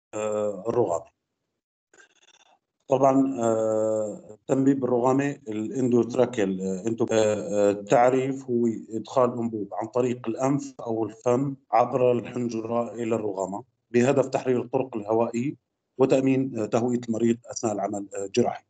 الرغامي. طبعا التنبيب الرغامي الاندوتراكيال التعريف هو ادخال انبوب عن طريق الانف او الفم عبر الحنجره الى الرغامه بهدف تحرير الطرق الهوائيه وتامين تهويه المريض اثناء العمل الجراحي.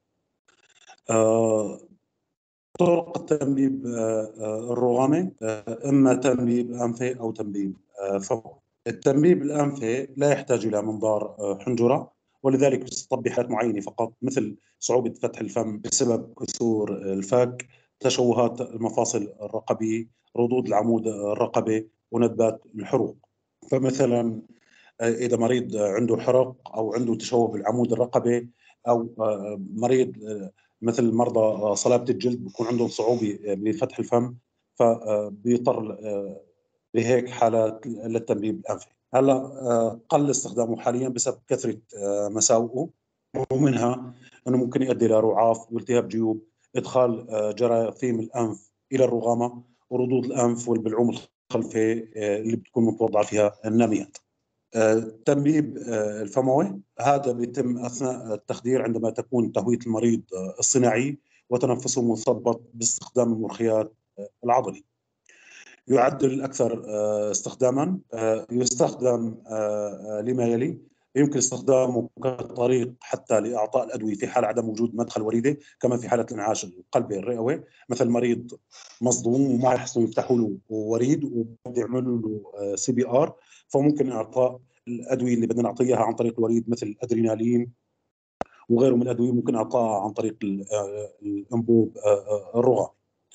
طرق التنبيب الرغامي اما تنبيب انفي او تنبيب فمي. التنبيب الانفي لا يحتاج الى منظار حنجره، ولذلك يستطبق بحالات معينه فقط، مثل صعوبه فتح الفم بسبب كسور الفك، تشوهات المفاصل الرقبيه، ردود العمود الرقبي، وندبات الحروق. فمثلا اذا مريض عنده حرق او عنده تشوه بالعمود الرقبي، او مريض مثل مرضى صلابه الجلد بيكون عندهم صعوبه بفتح الفم، فبيضطر بهيك حالات للتنبيب الانفي. هلا قل استخدامه حاليا بسبب كثره مساوئه، ومنها انه ممكن يؤدي الى رعاف والتهاب جيوب، ادخال جراثيم الانف الى الرغامه، وردود الانف والبلعوم الخلفيه اللي بتكون متوضعه فيها الناميات. التنبيب الفموي هذا بيتم اثناء التخدير عندما تكون تهويه المريض الصناعي وتنفسه مثبط باستخدام المرخيات العضلي. يعد الأكثر استخداما، يستخدم لما يلي: يمكن استخدامه كطريق حتى لإعطاء الأدوية في حال عدم وجود مدخل وريدة، كما في حالة الانعاش القلبي الرئوي، مثل مريض مصدوم وما يحسنوا يفتحوا له وريد وبده يعملوا له CPR، فممكن إعطاء الأدوية اللي بدنا نعطيها عن طريق الوريد مثل الأدرينالين وغيره من الأدوية، ممكن إعطاها عن طريق الأنبوب الرغام.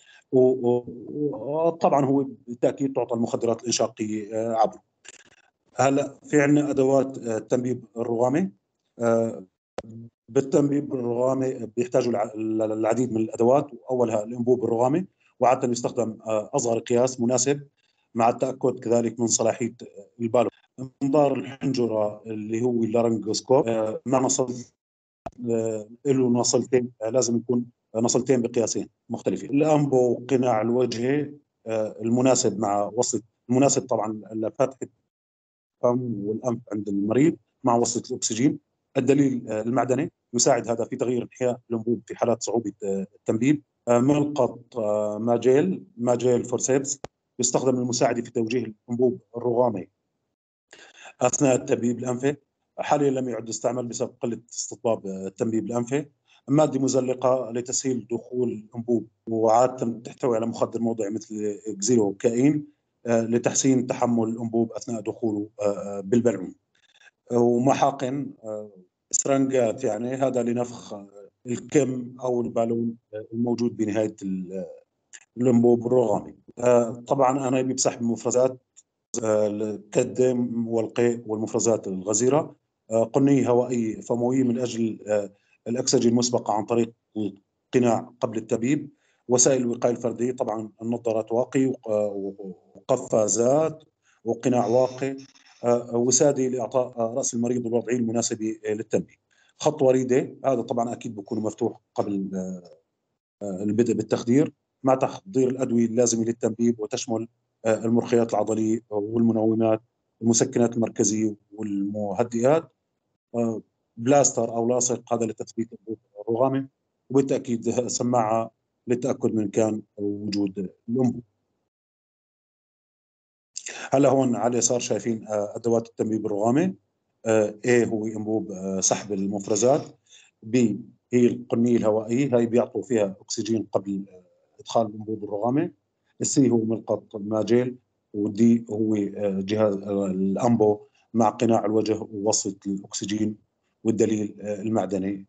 وطبعا هو بالتاكيد تعطى المخدرات الانشاقيه عبره. هلا في عندنا ادوات التنبيب الرغامي. بالتنبيب الرغامي بيحتاجوا العديد من الادوات، واولها الانبوب الرغامي، وعاده يستخدم اصغر قياس مناسب مع التاكد كذلك من صلاحيه البالون. منظار الحنجره اللي هو اللارنجوسكوب مع نصل له نصلتين، لازم يكون نصلتين بقياسين مختلفين. الانبو قناع الوجهي المناسب مع وصله، المناسب طبعا لفتح الفم والانف عند المريض مع وصله الاكسجين. الدليل المعدني يساعد هذا في تغيير انحياء الانبوب في حالات صعوبه التنبيب. ملقط ماجيل فورسيبس يستخدم للمساعده في توجيه الانبوب الرغامي اثناء التنبيب الانفي. حاليا لم يعد يستعمل بسبب قله استطباب التنبيب الانفي. ماده مزلقه لتسهيل دخول الانبوب، وعاده تحتوي على مخدر موضعي مثل كزيلوكاين لتحسين تحمل الانبوب اثناء دخوله بالبلعوم. ومحاقن سرنجات، يعني هذا لنفخ الكم او البالون الموجود بنهايه الانبوب الرغامي. طبعا انا بسحب المفرزات كالدم والقيء والمفرزات الغزيرة. قنية هوائية فموية من أجل الأكسجين المسبقة عن طريق القناع قبل التبييب. وسائل الوقاية الفردية، طبعا النظارات واقي وقفازات وقناع واقي. وسادة لإعطاء رأس المريض الوضعية المناسبة للتنبيه. خط وريدة هذا طبعا أكيد بيكون مفتوح قبل البدء بالتخدير، مع تحضير الأدوية اللازمة للتنبيب، وتشمل المرخيات العضلية والمنومات، المسكنات المركزية والمهدئات، بلاستر أو لاصق هذا لتثبيت الرغامة، وبالتأكيد سماعة للتأكد من كان وجود الأنبوب. هلا هون على اليسار شايفين أدوات التنبيب الرغامي. A هو أنبوب سحب المفرزات. B هي القنية الهوائية، هاي بيعطوا فيها أكسجين قبل إدخال الأنبوب الرغامي. السي هو ملقط ماجيل. والدي هو جهاز الأمبو مع قناع الوجه ووصلة الأكسجين والدليل المعدني.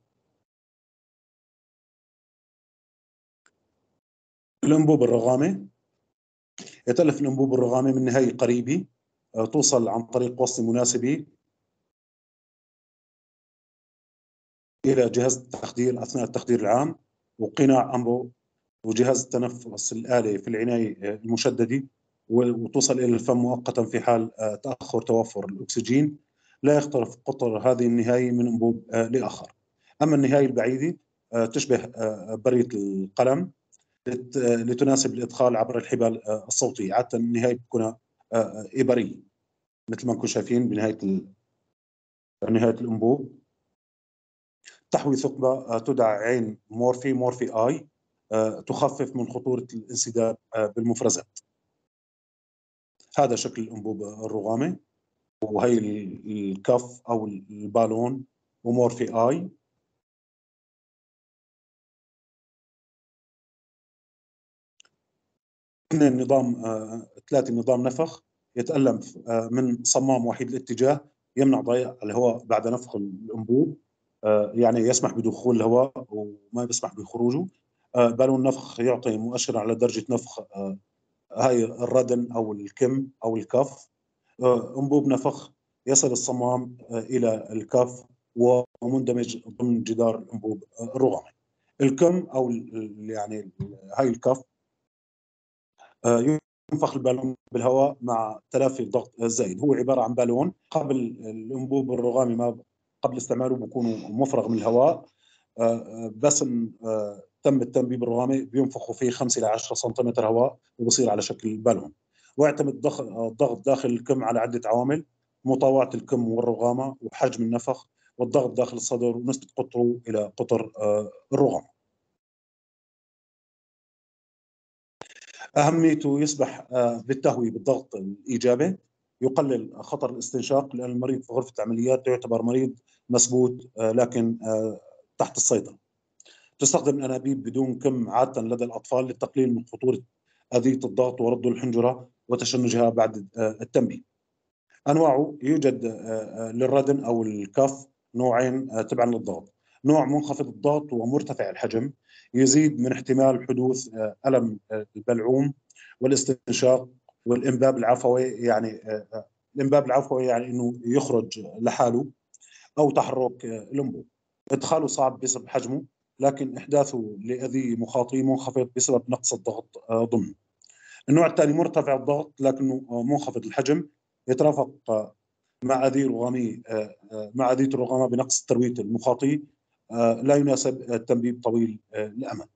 الأنبوب الرغامي يتألف الأنبوب الرغامي من نهاية قريبة توصل عن طريق وصلة مناسبة إلى جهاز التخدير أثناء التخدير العام، وقناع أمبو، وجهاز التنفس الآلي في العناية المشددة، وتوصل إلى الفم مؤقتا في حال تأخر توفر الأكسجين. لا يختلف قطر هذه النهاية من أنبوب لآخر. أما النهاية البعيدة تشبه برية القلم لتناسب الإدخال عبر الحبال الصوتية. عادة النهاية بتكون إبرية مثل ما نكون شايفين بنهاية نهاية الأنبوب. تحوي ثقبة تدعى عين مورفي آي، تخفف من خطورة الانسداد بالمفرزات. هذا شكل الأنبوب الرغامي، وهي الكف أو البالون ومورفي آي. اثنين نظام 3 نظام نفخ يتألم من صمام وحيد الاتجاه يمنع ضياع الهواء بعد نفخ الأنبوب، يعني يسمح بدخول الهواء وما يسمح بخروجه. بالون نفخ يعطي مؤشر على درجة نفخ هاي الردن أو الكم أو الكف. أنبوب نفخ يصل الصمام إلى الكف ومندمج ضمن جدار الأنبوب الرغمي. الكم أو يعني هاي الكف ينفخ البالون بالهواء مع تلافي الضغط الزايد. هو عبارة عن بالون قبل الأنبوب الرغامي ما قبل استعماله بيكون مفرغ من الهواء، بس تم التنبيب الرغامي بينفخوا فيه 5 إلى 10 سنتيمتر هواء وبصير على شكل بالون. ويعتمد الضغط داخل الكم على عدة عوامل: مطاوعة الكم والرغامة وحجم النفخ والضغط داخل الصدر ونسبة قطره إلى قطر الرغامة. أهميته يسبح بالتهوية بالضغط الإيجابي، يقلل خطر الاستنشاق لأن المريض في غرفة العمليات يعتبر مريض مسبوت لكن تحت السيطرة. تستخدم الأنابيب بدون كم عادة لدى الأطفال للتقليل من خطورة أذية الضغط ورد الحنجرة وتشنجها بعد التنبيه. أنواعه يوجد للردن أو الكف نوعين تبعا للضغط: نوع منخفض الضغط ومرتفع الحجم يزيد من احتمال حدوث ألم البلعوم والاستنشاق والإنباب العفوي، يعني الإنباب العفوي يعني إنه يخرج لحاله، أو تحرك الأنبوب. إدخاله صعب بسبب حجمه، لكن إحداثه لأذية مخاطي منخفض بسبب نقص الضغط ضمنه. النوع الثاني مرتفع الضغط لكنه منخفض الحجم، يترافق مع أذية رغامية مع أذية الرغامة بنقص التروية المخاطي، لا يناسب التنبيب طويل الأمد.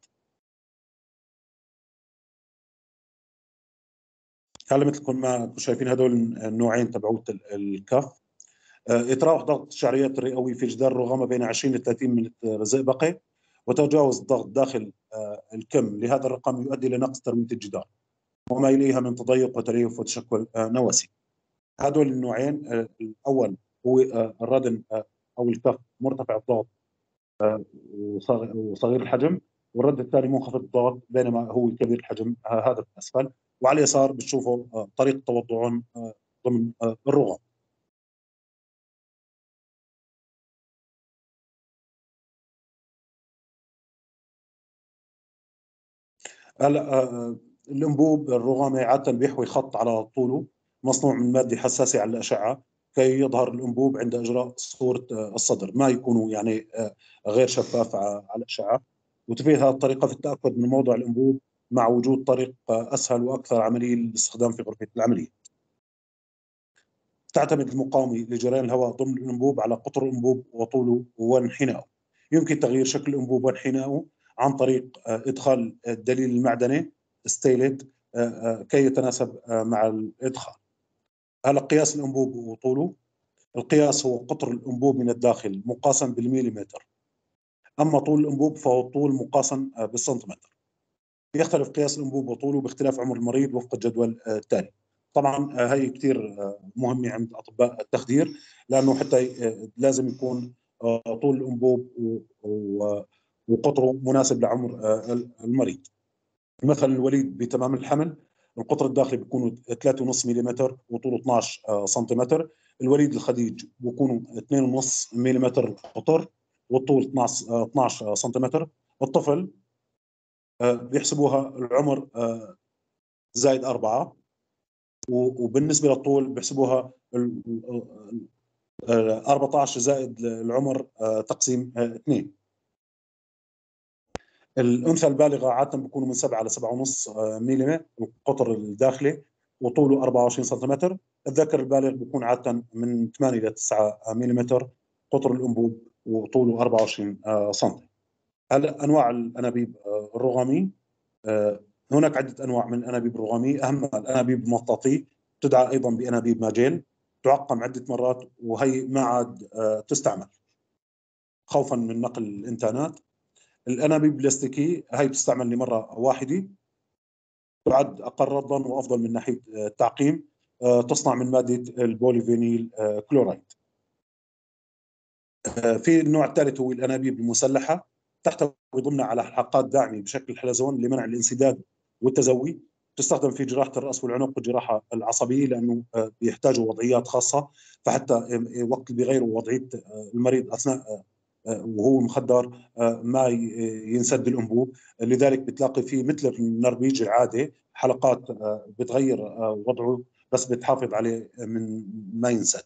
هلا مثلكم ما شايفين هذول النوعين تبعوت الكف. يتراوح ضغط الشعريات الرئوي في جدار الرغامة بين 20 ل 30 ملم زئبقي، وتجاوز الضغط داخل الكم لهذا الرقم يؤدي إلى نقص تروية الجدار وما إليها من تضيق وتليف وتشكل نواسي. هذول النوعين، الأول هو الردن أو الكف مرتفع الضغط وصغير الحجم، والرد الثاني منخفض الضغط بينما هو كبير الحجم، هذا في الأسفل. وعلى اليسار بتشوفوا طريقة توضعهم ضمن الرغم. هلا الانبوب الرغامي عاده بيحوي خط على طوله مصنوع من ماده حساسه على الاشعه كي يظهر الانبوب عند اجراء صوره الصدر، ما يكونوا يعني غير شفاف على الاشعه. وتفيد هذه الطريقه في التاكد من موضع الانبوب مع وجود طريق اسهل واكثر عمليه للاستخدام في غرفه العمليه. تعتمد المقاومه لجريان الهواء ضمن الانبوب على قطر الانبوب وطوله وانحنائه. يمكن تغيير شكل الانبوب وانحنائه عن طريق ادخال الدليل المعدني ستيلت كي يتناسب مع الادخال. هلا قياس الانبوب وطوله: القياس هو قطر الانبوب من الداخل مقاسا بالميليمتر، اما طول الانبوب فهو الطول مقاسا بالسنتيمتر. يختلف قياس الانبوب وطوله باختلاف عمر المريض وفق الجدول التالي. طبعا هي كثير مهمه عند اطباء التخدير، لانه حتى لازم يكون طول الانبوب وقطره مناسب لعمر المريض. مثلا الوليد بتمام الحمل القطر الداخلي بيكون 3.5 ملم وطوله 12 سنتيمتر. الوليد الخديج بيكونوا 2.5 ملم القطر والطول 12 سنتيمتر. الطفل بيحسبوها العمر زائد 4، وبالنسبة للطول بيحسبوها 14 زائد العمر تقسيم 2. الأنثى البالغة عادة بيكونوا من 7 ل 7.5 ملم القطر الداخلي وطوله 24 سنتيمتر. الذكر البالغ بيكون عادة من 8 إلى 9 ملم قطر الأنبوب وطوله 24 سم. هلا أنواع الأنابيب الرغامي: هناك عدة أنواع من الأنابيب الرغامية، أهمها الأنابيب المطاطية تدعى أيضا بأنابيب ماجيل. تعقم عدة مرات وهي ما عاد تستعمل خوفا من نقل الإنتانات. الأنابيب البلاستيكية هي بتستعمل لمرة واحدة، تعد أقل رضا وأفضل من ناحية التعقيم. تصنع من مادة البوليفينيل كلورايد. في النوع الثالث هو الأنابيب المسلحة، تحتوي ضمنها على حلقات داعمة بشكل حلزون لمنع الانسداد والتزوي. تستخدم في جراحة الرأس والعنق والجراحة العصبية، لأنه بيحتاجوا وضعيات خاصة، فحتى وقت اللي بيغيروا وضعية المريض أثناء وهو مخدر ما ينسد الأنبوب. لذلك بتلاقي فيه مثل النربيج العادي حلقات بتغير وضعه، بس بتحافظ عليه من ما ينسد.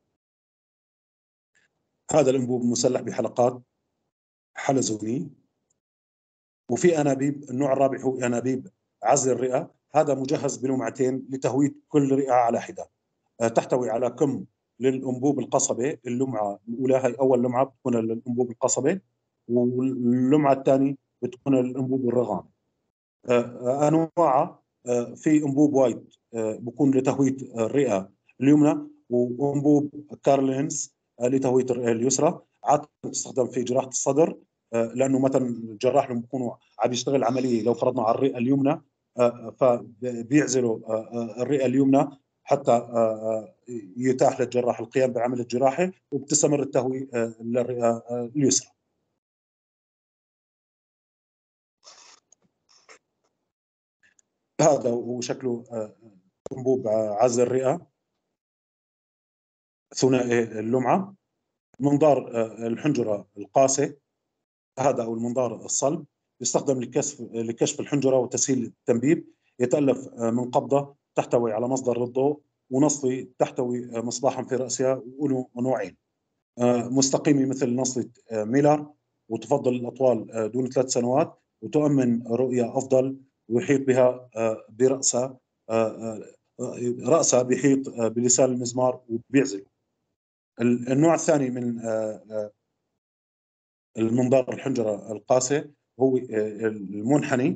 هذا الأنبوب مسلح بحلقات حلزونية. وفي أنابيب، النوع الرابع هو أنابيب عزل الرئة، هذا مجهز بلمعتين لتهوية كل رئة على حدة. تحتوي على كم للأنبوب القصبة. اللمعة الأولى هي أول لمعة بتكون للأنبوب القصبة، واللمعة الثانية بتكون للأنبوب الرغام. أنواع في أنبوب وايد بكون لتهوية الرئة اليمنى، وأنبوب كارلينز لتهوية الرئة اليسرى. عادة تستخدم في جراحة الصدر، لأنه مثلا الجراح لما بيكونوا عم يشتغل عملية لو فرضنا على الرئة اليمنى، فبيعزلوا الرئة اليمنى حتى يتاح للجراح القيام بعمل الجراحي، وبتستمر التهوية للرئة اليسرى. هذا هو شكله أنبوب عزل الرئة ثنائي اللمعة. منظار الحنجرة القاسي، هذا أو المنظار الصلب، يستخدم لكشف الحنجرة وتسهيل التنبيب. يتألف من قبضة تحتوي على مصدر للضوء، ونصلي تحتوي مصباحا في رأسها، وله نوعين: مستقيمة مثل نصلة ميلر، وتفضل الأطوال دون 3 سنوات، وتؤمن رؤية أفضل، ويحيط بها برأسها رأسها بيحيط بلسان المزمار وبيعزل. النوع الثاني من المنظار الحنجرة القاسي هو المنحني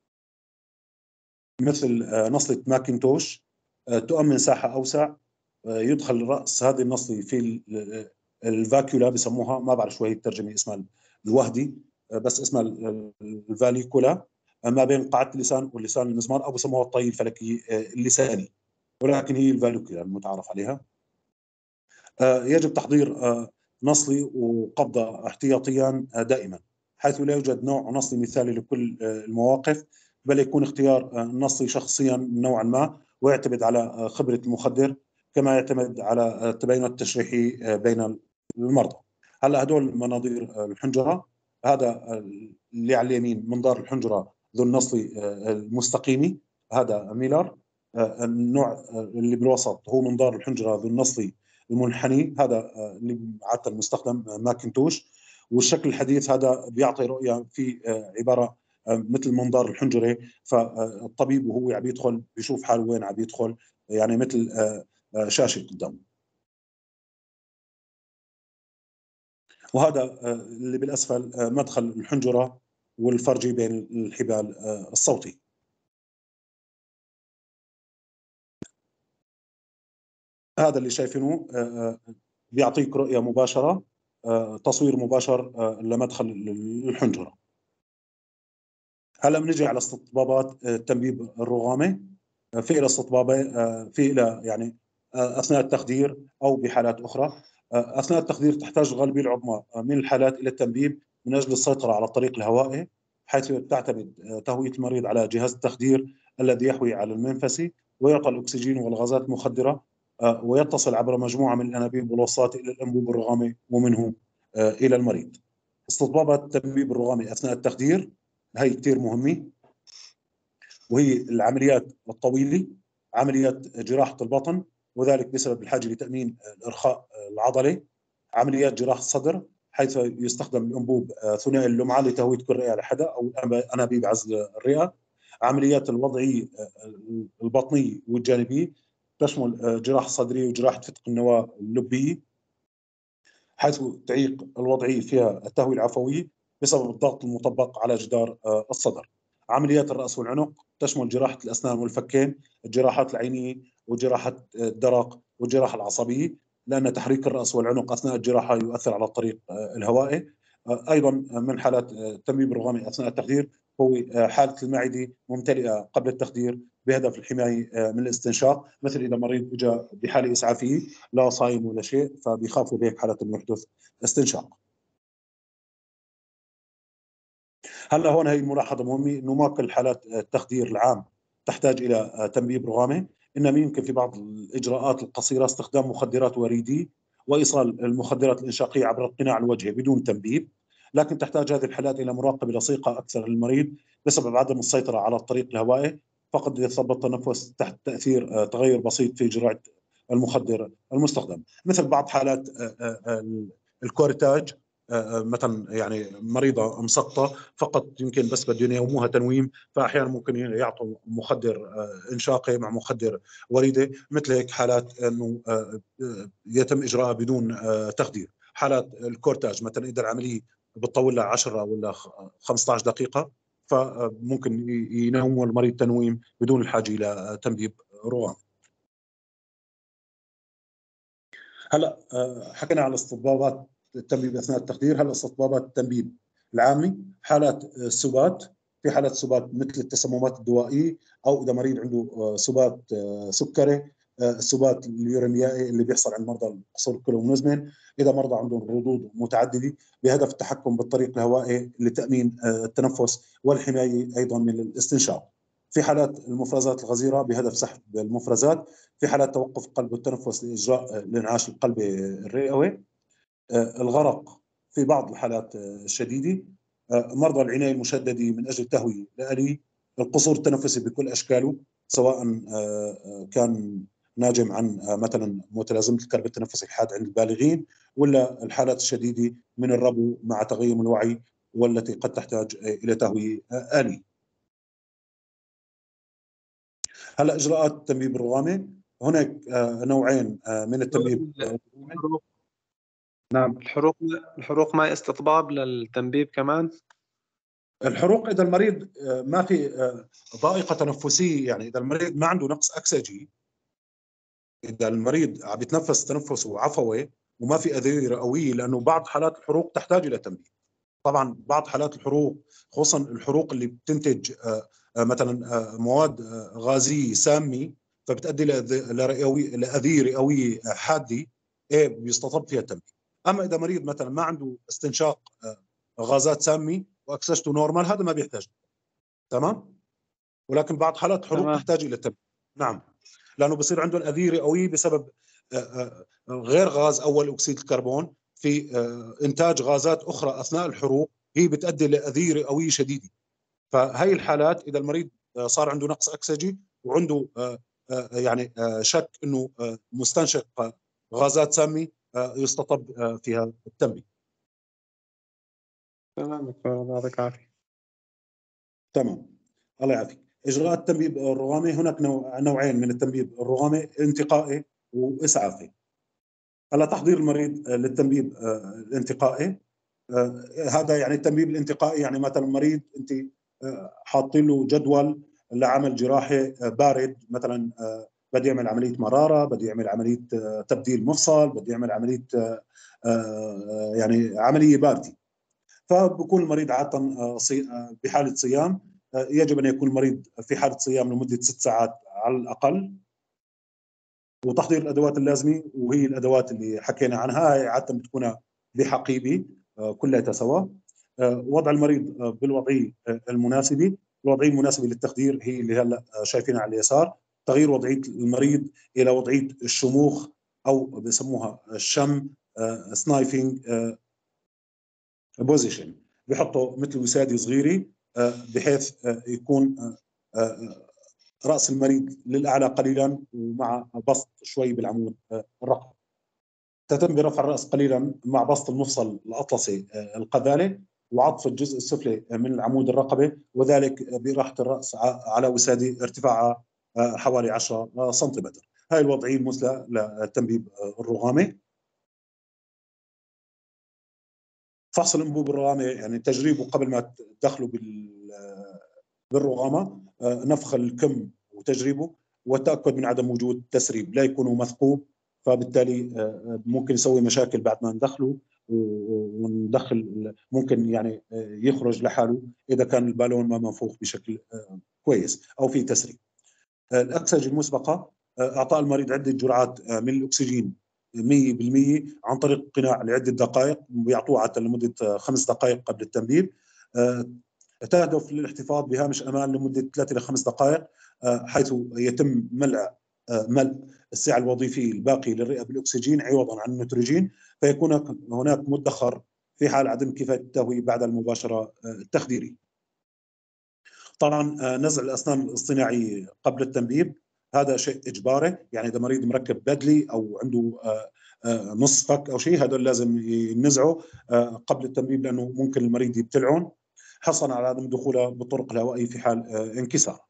مثل نصلة ماكنتوش، تؤمن ساحة أوسع. يدخل رأس هذه النصلة في الفاكيولا بسموها، ما بعرف شو هي الترجمة اسمها الوهدي، بس اسمها الفاليكولا، ما بين قاعدة اللسان واللسان المزمار، أو بسموها الطي الفلكي اللساني، ولكن هي الفاليكولا المتعارف عليها. يجب تحضير نصلي وقبضة احتياطيا دائما، حيث لا يوجد نوع نصلي مثالي لكل المواقف، بل يكون اختيار النصلي شخصيا نوعا ما، ويعتمد على خبرة المخدر، كما يعتمد على التباين التشريحي بين المرضى. هلا هدول مناظير الحنجرة. هذا اللي على اليمين منظار الحنجرة ذو النصلي المستقيمي، هذا ميلر. النوع اللي بالوسط هو منظار الحنجرة ذو النصلي المنحني، هذا اللي عادة المستخدم ماكنتوش. والشكل الحديث هذا بيعطي رؤية في عبارة مثل منظار الحنجرة، فالطبيب وهو عم يدخل بيشوف حاله وين عم يدخل، يعني مثل شاشة قدامه. وهذا اللي بالأسفل مدخل الحنجرة والفرجي بين الحبال الصوتي. هذا اللي شايفينه بيعطيك رؤية مباشرة، تصوير مباشر لمدخل الحنجرة. هلا بنجي على استطبابات التنبيب الرغامي. في لها استطبابة، في لها يعني أثناء التخدير أو بحالات أخرى. أثناء التخدير تحتاج الغالبية العظمى من الحالات إلى التنبيب من أجل السيطرة على الطريق الهوائي، حيث تعتمد تهوية المريض على جهاز التخدير الذي يحوي على المنفسي، ويعطى الأكسجين والغازات المخدرة، ويتصل عبر مجموعة من الأنابيب والوصلات إلى الأنبوب الرغامي ومنه إلى المريض. استطبابات التنبيب الرغامي أثناء التخدير هي كثير مهمة، وهي العمليات الطويلة، عمليات جراحة البطن، وذلك بسبب الحاجة لتأمين الإرخاء العضلي. عمليات جراحة الصدر، حيث يستخدم الأنبوب ثنائي اللمعة لتهوية كل رئة على حدة، أو أنابيب عزل الرئة. عمليات الوضعية البطنية والجانبية، تشمل جراحة صدرية وجراحة فتق النواة اللبية، حيث تعيق الوضعية فيها التهوية العفوية بسبب الضغط المطبق على جدار الصدر. عمليات الرأس والعنق تشمل جراحة الأسنان والفكين، الجراحات العينية، وجراحة الدرق والجراحة العصبية، لأن تحريك الرأس والعنق أثناء الجراحة يؤثر على الطريق الهوائي. أيضا من حالات التنبيب الرغامي أثناء التخدير هو حالة المعدة ممتلئة قبل التخدير بهدف الحماية من الاستنشاق، مثل إذا مريض جاء بحالة إسعافية لا صايم ولا شيء فبيخافوا بهيك حالة إنه يحدث استنشاق. هلا هون هي الملاحظة مهمة إنه ما كل حالات التخدير العام تحتاج إلى تنبيب رغامي، إنما يمكن في بعض الإجراءات القصيرة استخدام مخدرات وريدية وإيصال المخدرات الإنشاقية عبر القناع الوجهي بدون تنبيب، لكن تحتاج هذه الحالات إلى مراقبة لصيقة أكثر للمريض بسبب عدم السيطرة على الطريق الهوائي، فقد يثبط التنفس تحت تأثير تغير بسيط في جرعة المخدر المستخدم، مثل بعض حالات الكورتاج. مثلا يعني مريضه مسقطه فقط يمكن بس بدهم ينوموها تنويم، فاحيانا ممكن يعطوا مخدر انشاقي مع مخدر وريده، مثل هيك حالات انه يتم اجراءها بدون تخدير. حالات الكورتاج مثلا اذا العمليه بتطول لها 10 ولا 15 دقيقه فممكن ينوموا المريض تنويم بدون الحاجه الى تنبيب روام. هلا حكينا على استطبابات التنبيب اثناء التخدير، هلا استطبابات التنبيب العامي حالات السبات، في حالات سبات مثل التسممات الدوائيه، او اذا مريض عنده سبات سكري، السبات اليوريميائي اللي بيحصل عند مرضى القصور الكلوي المزمن، اذا مرضى عندهم ردود متعدده بهدف التحكم بالطريق الهوائي لتامين التنفس والحمايه ايضا من الاستنشاق. في حالات المفرزات الغزيره بهدف سحب المفرزات، في حالات توقف القلب والتنفس لاجراء الانعاش القلبي الرئوي، الغرق في بعض الحالات الشديده، مرضى العنايه المشدده من اجل التهويه الالي، القصور التنفسي بكل اشكاله سواء كان ناجم عن مثلا متلازمه الكرب التنفسي الحاد عند البالغين، ولا الحالات الشديده من الربو مع تغير الوعي والتي قد تحتاج الى تهويه الي. هلا اجراءات التنبيب الرغامي، هناك نوعين من التنبيب. الحروق نعم. الحروق ما استطباب للتنبيب كمان؟ الحروق اذا المريض ما في ضائقه تنفسيه، يعني اذا المريض ما عنده نقص اكسجي، اذا المريض عم يتنفس تنفسه عفوي وما في اذيه رئويه، لانه بعض حالات الحروق تحتاج الى تنبيب. طبعا بعض حالات الحروق خصوصا الحروق اللي بتنتج مثلا مواد غازيه سامه فبتؤدي لاذيه رئويه حاده، ايه بيستطب فيها التنبيب. اما اذا مريض مثلا ما عنده استنشاق غازات سامه واكسجته نورمال هذا ما بيحتاج. تمام. ولكن بعض حالات الحروق تمام. تحتاج الى التنبيب. نعم، لانه بصير عندهم اذيه رئويه بسبب غير غاز اول اكسيد الكربون في انتاج غازات اخرى اثناء الحروق هي بتؤدي لاذيه رئويه شديده. فهي الحالات اذا المريض صار عنده نقص اكسجي وعنده يعني شك انه مستنشق غازات سامه يستطب فيها التنبيه. تمام دكتور، الله يعطيك العافية. تمام، الله يعافيك. اجراءات التنبيب الرغامي، هناك نوعين من التنبيب الرغامي، انتقائي واسعافي. هلا تحضير المريض للتنبيب الانتقائي، هذا يعني التنبيب الانتقائي يعني مثلا مريض انت حاطين له جدول لعمل جراحي بارد، مثلا بده يعمل عمليه مراره، بده يعمل عمليه تبديل مفصل، بده يعمل عمليه يعني عمليه بارده، فبكون المريض عاده بحاله صيام. يجب ان يكون المريض في حاله صيام لمده 6 ساعات على الاقل، وتحضير الادوات اللازمه وهي الادوات اللي حكينا عنها، هي عاده بتكون بحقيبه كلها سوا. وضع المريض بالوضعيه المناسبه، الوضعيه المناسبه للتخدير هي اللي هلا شايفينها على اليسار، تغيير وضعيه المريض الى وضعيه الشموخ او بسموها الشم سنايفنج بوزيشن، بيحطوا مثل وساده صغيره بحيث يكون راس المريض للاعلى قليلا ومع بسط شوي بالعمود الرقبي. تتم برفع الراس قليلا مع بسط المفصل الاطلسي القذالي وعطف الجزء السفلي من العمود الرقبي، وذلك براحه الراس على وساده ارتفاعها حوالي 10 سنتيمتر. هاي الوضعيه المثلى للتنبيب الرغامي. فحص الانبوب الرغامي يعني تجريبه قبل ما تدخله بالرغامه، نفخ الكم وتجريبه والتاكد من عدم وجود تسريب، لا يكون مثقوب فبالتالي ممكن يسوي مشاكل بعد ما ندخله، وندخل ممكن يعني يخرج لحاله اذا كان البالون ما منفوخ بشكل كويس او في تسريب. الاكسجه المسبقه اعطاء المريض عده جرعات من الاكسجين 100% عن طريق قناع لعده دقائق، بيعطوه عاده لمده 5 دقائق قبل التنبيب. تهدف للاحتفاظ بهامش امان لمده 3 الى 5 دقائق، حيث يتم ملء السعه الوظيفيه الباقي للرئه بالاكسجين عوضا عن النيتروجين، فيكون هناك مدخر في حال عدم كفايه التهويه بعد المباشره التخديريه. طبعا نزع الاسنان الاصطناعيه قبل التنبيب هذا شيء اجباري، يعني اذا مريض مركب بدلي او عنده نص فك او شيء، هذول لازم ينزعوا قبل التنبيب، لانه ممكن المريض يبتلعون حصلا على عدم دخوله بالطرق الهوائيه في حال انكسار.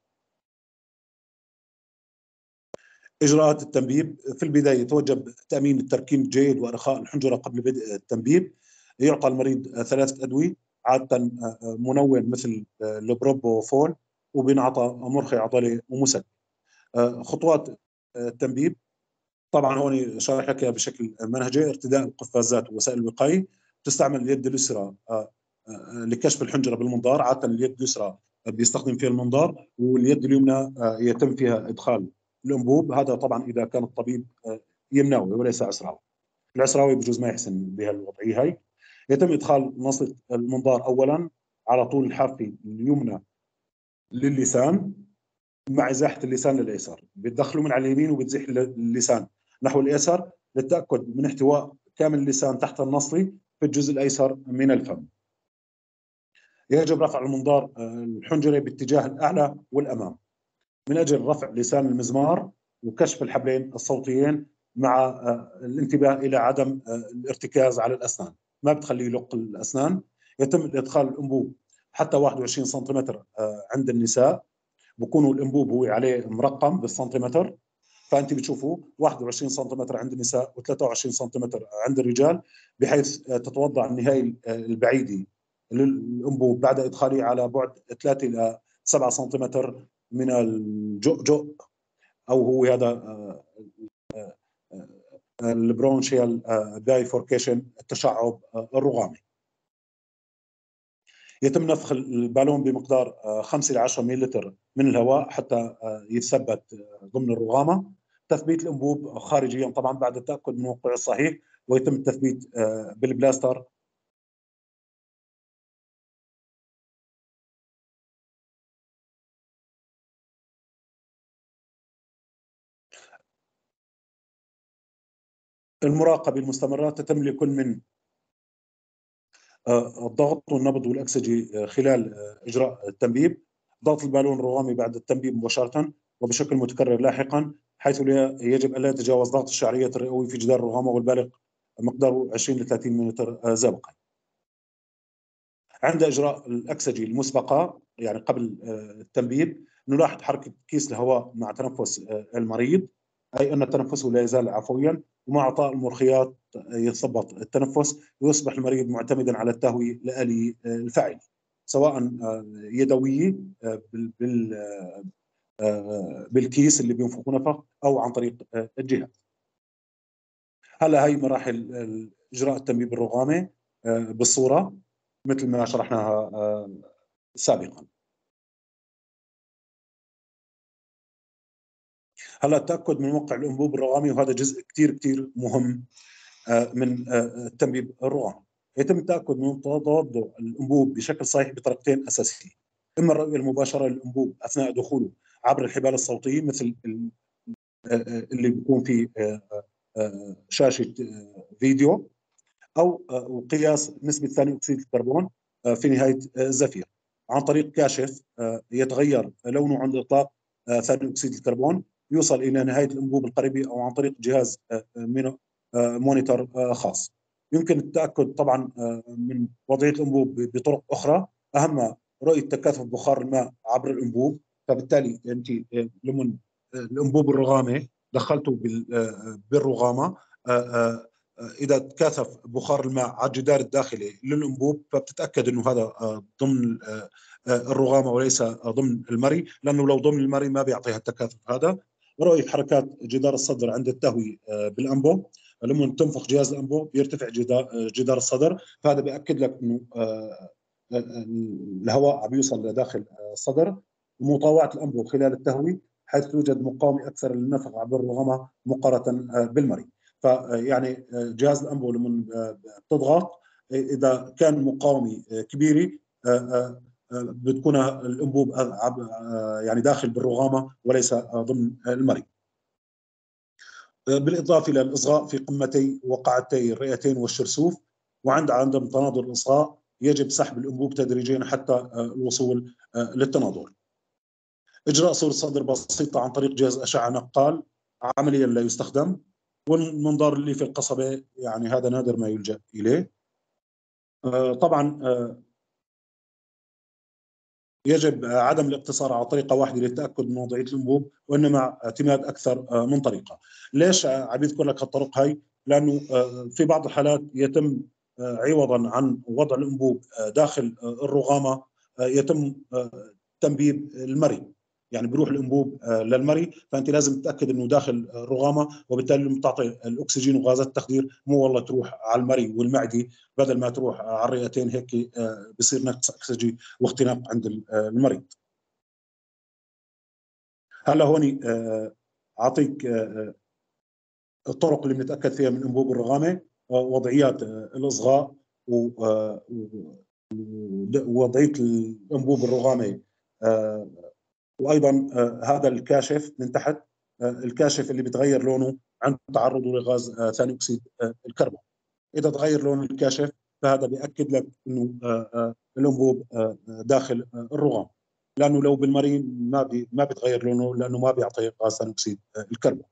اجراءات التنبيب في البدايه يتوجب تامين التركيب الجيد وارخاء الحنجره قبل بدء التنبيب. يعطى المريض 3 ادويه عاده منوم مثل البروبوفول، وبينعطى مرخي عضلي ومسك. خطوات التنبيب طبعا هون شارح لك بشكل منهجي: ارتداء القفازات ووسائل الوقايه. تستعمل اليد اليسرى لكشف الحنجره بالمنظار، عاده اليد اليسرى بيستخدم فيها المنظار، واليد اليمنى يتم فيها ادخال الانبوب. هذا طبعا اذا كان الطبيب يمناوي وليس عسراوي. العسراوي بجوز ما يحسن بهالوضعيه هاي. يتم ادخال نص المنظار اولا على طول الحافه اليمنى للسان مع ازاحه اللسان للايسر، بتدخله من على اليمين وبتزيح اللسان نحو الايسر للتاكد من احتواء كامل اللسان تحت النصري في الجزء الايسر من الفم. يجب رفع المنظار الحنجري باتجاه الاعلى والامام من اجل رفع لسان المزمار وكشف الحبلين الصوتيين، مع الانتباه الى عدم الارتكاز على الاسنان، ما بتخليه يلق الاسنان. يتم ادخال الانبوب حتى 21 سنتيمتر عند النساء، بكونوا الانبوب هو عليه مرقم بالسنتيمتر، فانت بتشوفوا 21 سنتيمتر عند النساء و23 سنتيمتر عند الرجال، بحيث تتوضع النهايه البعيده للانبوب بعد ادخاله على بعد 3 الى 7 سنتيمتر من الجؤجؤ، او هو هذا البرونشيال بايفوركيشن، التشعب الرغامي. يتم نفخ البالون بمقدار 5 إلى 10 ملل من الهواء حتى يتثبت ضمن الرغامة. تثبيت الأنبوب خارجيا طبعا بعد التأكد من موقعه الصحيح، ويتم التثبيت بالبلاستر. المراقبة المستمرة تتم لكل من الضغط والنبض والأكسجة خلال إجراء التنبيب، ضغط البالون الرغامي بعد التنبيب مباشرة وبشكل متكرر لاحقا، حيث يجب أن لا يتجاوز ضغط الشعرية الرئوي في جدار الرغامة والبالغ مقداره 20 ل 30 ملم زبقا. عند إجراء الأكسجة المسبقة يعني قبل التنبيب، نلاحظ حركة كيس الهواء مع تنفس المريض، أي أن تنفسه لا يزال عفويا، ومع إعطاء المرخيات يتضبط التنفس، ويصبح المريض معتمدا على التهوية الآلية الفاعلة، سواء يدوية بالكيس اللي بينفخوا نفخ أو عن طريق الجهاز. هلا هي مراحل إجراء التنبيب الرغامي بالصورة مثل ما شرحناها سابقا. هلا التأكد من موقع الأنبوب الرغامي، وهذا جزء كتير كتير مهم من التنبيب الرغامي. يتم التأكد من توضع الأنبوب بشكل صحيح بطريقتين أساسية: إما الرؤية المباشرة للأنبوب أثناء دخوله عبر الحبال الصوتية مثل اللي بيكون في شاشة فيديو، أو قياس نسبة ثاني أكسيد الكربون في نهاية الزفير عن طريق كاشف يتغير لونه عند إطلاق ثاني أكسيد الكربون، يوصل إلى نهاية الأنبوب القريبي، أو عن طريق جهاز مونيتور خاص. يمكن التأكد طبعا من وضعية الأنبوب بطرق أخرى، أهمها رؤية تكاثف بخار الماء عبر الأنبوب. فبالتالي أنت لمن الأنبوب الرغامي دخلته بالرغامة، إذا تكاثف بخار الماء على الجدار الداخلي للأنبوب، فبتتأكد أنه هذا ضمن الرغامة وليس ضمن المري، لأنه لو ضمن المري ما بيعطيها التكاثف هذا. ورؤيه حركات جدار الصدر عند التهويه بالانبو. لما تنفخ جهاز الانبو بيرتفع جدار الصدر، فهذا بياكد لك انه الهواء عم يوصل لداخل الصدر. ومطاوعه الانبو خلال التهويه حيث توجد مقاومه اكثر للنفخ عبر الرغمه مقارنه بالمري. فيعني جهاز الانبو لما بتضغط اذا كان مقاومه كبيره بتكون الانبوب يعني داخل بالرغامه وليس ضمن المري. بالاضافه الى الاصغاء في قمتي وقعتي الرئتين والشرسوف، وعند عدم تناظر الاصغاء يجب سحب الانبوب تدريجيا حتى الوصول للتناظر. اجراء صوره صدر بسيطه عن طريق جهاز اشعه نقال عمليا لا يستخدم. والمنظار اللي في القصبه يعني هذا نادر ما يلجا اليه. طبعا يجب عدم الاقتصار على طريقه واحده للتاكد من وضعيه الانبوب، وانما اعتماد اكثر من طريقه. ليش عم بذكر لك الطرق هاي؟ لانه في بعض الحالات يتم عوضا عن وضع الانبوب داخل الرغامه يتم تنبيب المري، يعني بيروح الانبوب للمري، فانت لازم تتاكد انه داخل الرغامه، وبالتالي لما تعطي الاكسجين وغازات التخدير مو والله تروح على المري والمعده بدل ما تروح على الرئتين، هيك بصير نقص اكسجين واختناق عند المريض. هلا هون اعطيك الطرق اللي بنتاكد فيها من انبوب الرغامه، وضعيات الاصغاء ووضعيه الانبوب الرغامه، وايضا هذا الكاشف من تحت، الكاشف اللي بتغير لونه عند تعرضه لغاز ثاني اكسيد الكربون. اذا تغير لون الكاشف فهذا بياكد لك انه الانبوب داخل الرغام، لانه لو بالمرين ما بيتغير لونه لانه ما بيعطي غاز ثاني اكسيد الكربون.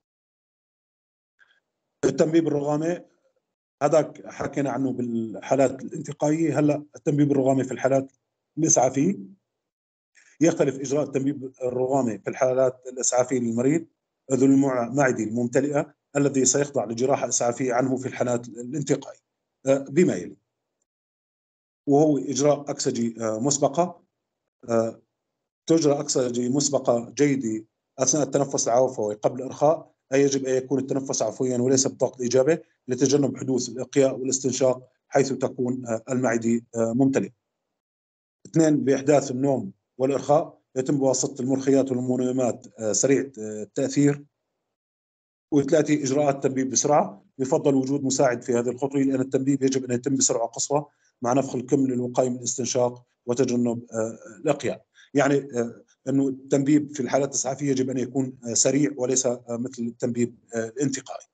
التنبيب الرغامي هذاك حكينا عنه بالحالات الانتقائيه. هلا التنبيب الرغامي في الحالات الاسعافيه يختلف اجراء التنبيب الرغامي في الحالات الاسعافيه للمريض ذو المعده الممتلئه الذي سيخضع لجراحه اسعافيه عنه في الحالات الانتقائيه بما يلي: وهو اجراء اكسجه مسبقه. تجرى اكسجه مسبقه جيده اثناء التنفس العفوي قبل الارخاء، اي يجب ان يكون التنفس عفويا وليس بضغط الاجابه لتجنب حدوث الاقياء والاستنشاق حيث تكون المعده ممتلئه. 2 باحداث النوم والارخاء يتم بواسطه المرخيات والمنومات سريع التاثير. و3 اجراءات تنبيب بسرعه، يفضل وجود مساعد في هذه الخطوه لان التنبيب يجب ان يتم بسرعه قصوى مع نفخ الكم للوقايه من الاستنشاق وتجنب الاقياء. يعني انه التنبيب في الحالات الاسعافيه يجب ان يكون سريع وليس مثل التنبيب الانتقائي.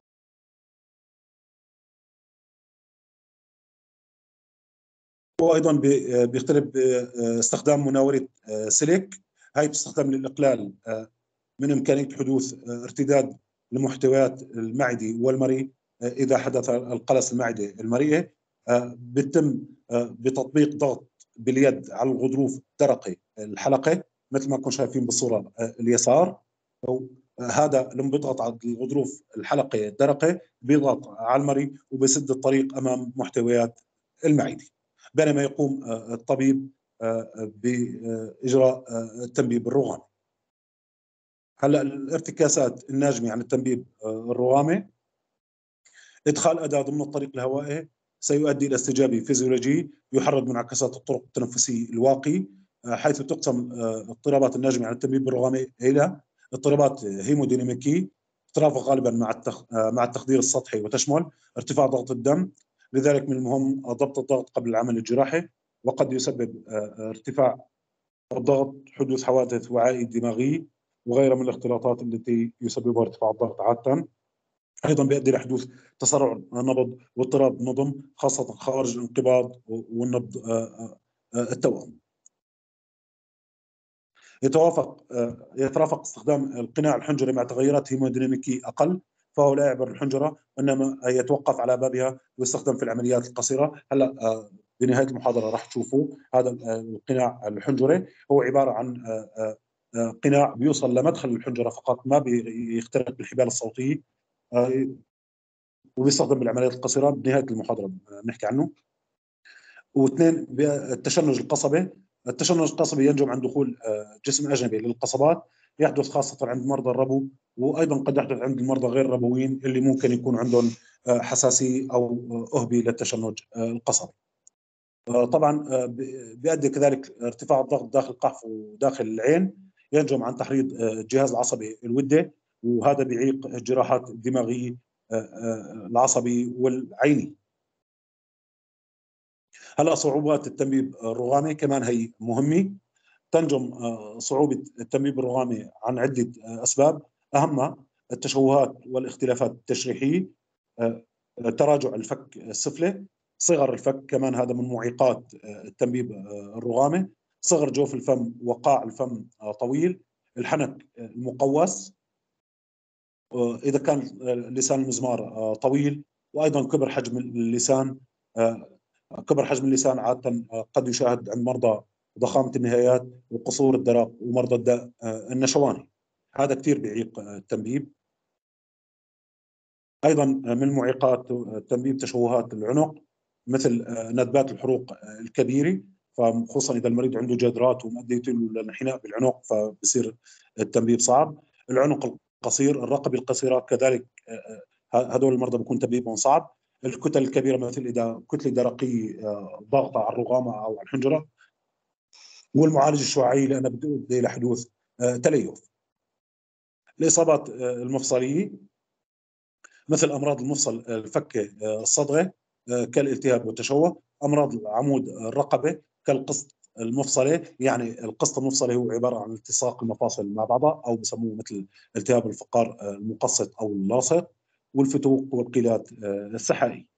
وايضا بيختلف باستخدام مناوره سلك، هاي بتستخدم للاقلال من امكانيه حدوث ارتداد لمحتويات المعده والمريء اذا حدث القلص المعده المريئه. بيتم بتطبيق ضغط باليد على الغضروف درقي الحلقه مثل ما كنتم شايفين بالصوره اليسار. هذا لما بيضغط على الغضروف الحلقه الدرقه بيضغط على المريء وبيسد الطريق امام محتويات المعده، بينما يقوم الطبيب باجراء التنبيب الرغامي. هلا الارتكاسات الناجمه عن التنبيب الرغامي: ادخال اداه ضمن الطريق الهوائي سيؤدي الى استجابه فيزيولوجي يحرض منعكسات الطرق التنفسيه الواقي، حيث تقسم اضطرابات الناجمه عن التنبيب الرغامي الى اضطرابات هيموديناميكيه تترافق غالبا مع التخدير السطحي وتشمل ارتفاع ضغط الدم، لذلك من المهم ضبط الضغط قبل العمل الجراحي، وقد يسبب ارتفاع الضغط حدوث حوادث وعائي دماغيه وغيرها من الاختلاطات التي يسببها ارتفاع الضغط عادة. ايضا بيؤدي لحدوث تسرع نبض واضطراب نظم خاصه خارج الانقباض والنبض التوأم. يترافق استخدام القناع الحنجري مع تغيرات هيموديناميكيه اقل، فهو لا يعبر الحنجره وانما يتوقف على بابها ويستخدم في العمليات القصيره. هلا بنهايه المحاضره راح تشوفوا هذا القناع الحنجري، هو عباره عن قناع بيوصل لمدخل الحنجره فقط، ما بيخترق بالحبال الصوتيه، وبيستخدم بالعمليات القصيره. بنهايه المحاضره بنحكي عنه. واثنين التشنج القصبي. التشنج القصبي ينجم عن دخول جسم اجنبي للقصبات يحدث خاصة عند مرضى الربو، وأيضا قد يحدث عند المرضى غير الربويين اللي ممكن يكون عندهم حساسية أو أهبي للتشنج القصبي. طبعا بيؤدي كذلك ارتفاع الضغط داخل القحف وداخل العين، ينجم عن تحريض الجهاز العصبي الودي، وهذا بيعيق الجراحات الدماغية العصبي والعيني. هلا صعوبات التنبيب الرغامي كمان هي مهمة. تنجم صعوبة التنبيب الرغامي عن عدة أسباب، أهمها التشوهات والاختلافات التشريحية، تراجع الفك السفلي، صغر الفك، كمان هذا من معيقات التنبيب الرغامي، صغر جوف الفم وقاع الفم طويل، الحنك المقوس إذا كان لسان المزمار طويل، وأيضا كبر حجم اللسان. كبر حجم اللسان عادة قد يشاهد عند مرضى ضخامة النهايات وقصور الدرق ومرضى الداء النشواني، هذا كثير بيعيق التنبيب. أيضا من معيقات التنبيب تشوهات العنق، مثل ندبات الحروق الكبيرة، فخصوصا إذا المريض عنده جدرات ومؤدية للانحناء بالعنق فبصير التنبيب صعب. العنق القصير، الرقبة القصيرة كذلك، هذول المرضى بيكون تنبيبهم صعب. الكتل الكبيرة، مثل إذا كتلة درقية ضاغطة على الرغامة أو على الحنجرة. والمعالجة الشعاعية لأنها بتؤدي إلى حدوث تليف. الإصابات المفصلية مثل أمراض المفصل الفكة الصدغة كالالتهاب والتشوه، أمراض العمود الرقبة كالقسط المفصلي، يعني القسط المفصلي هو عبارة عن التصاق المفاصل مع بعضها، أو بسموه مثل التهاب الفقار المقسط أو اللاصق، والفتوق والقيلات السحائية.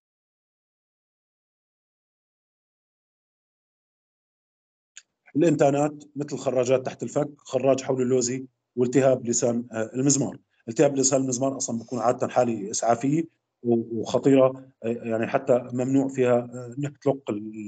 الانتانات مثل خراجات تحت الفك، خراج حول اللوزي، والتهاب لسان المزمار. التهاب لسان المزمار اصلا بيكون عاده حاله اسعافيه وخطيره، يعني حتى ممنوع فيها انك تلق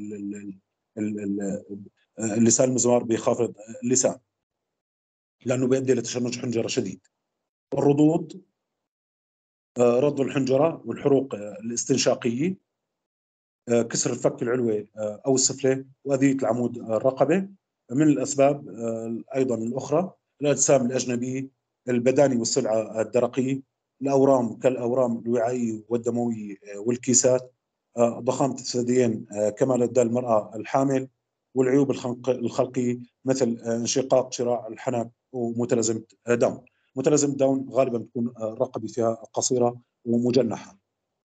اللسان المزمار بخافض اللسان، لانه بيؤدي الى تشنج حنجره شديد. الردود، رض الحنجره والحروق الاستنشاقيه، كسر الفك العلوي أو السفلي، وأذية العمود الرقبة. من الأسباب أيضا الأخرى الأجسام الأجنبية، البداني والسلعة الدرقية، الأورام كالأورام الوعائية والدموية والكيسات، ضخامة الثديين كما لدى المرأة الحامل، والعيوب الخلقية مثل انشقاق شراع الحنك ومتلازمة داون. متلازمة داون غالبا تكون الرقبة فيها قصيرة ومجنحة.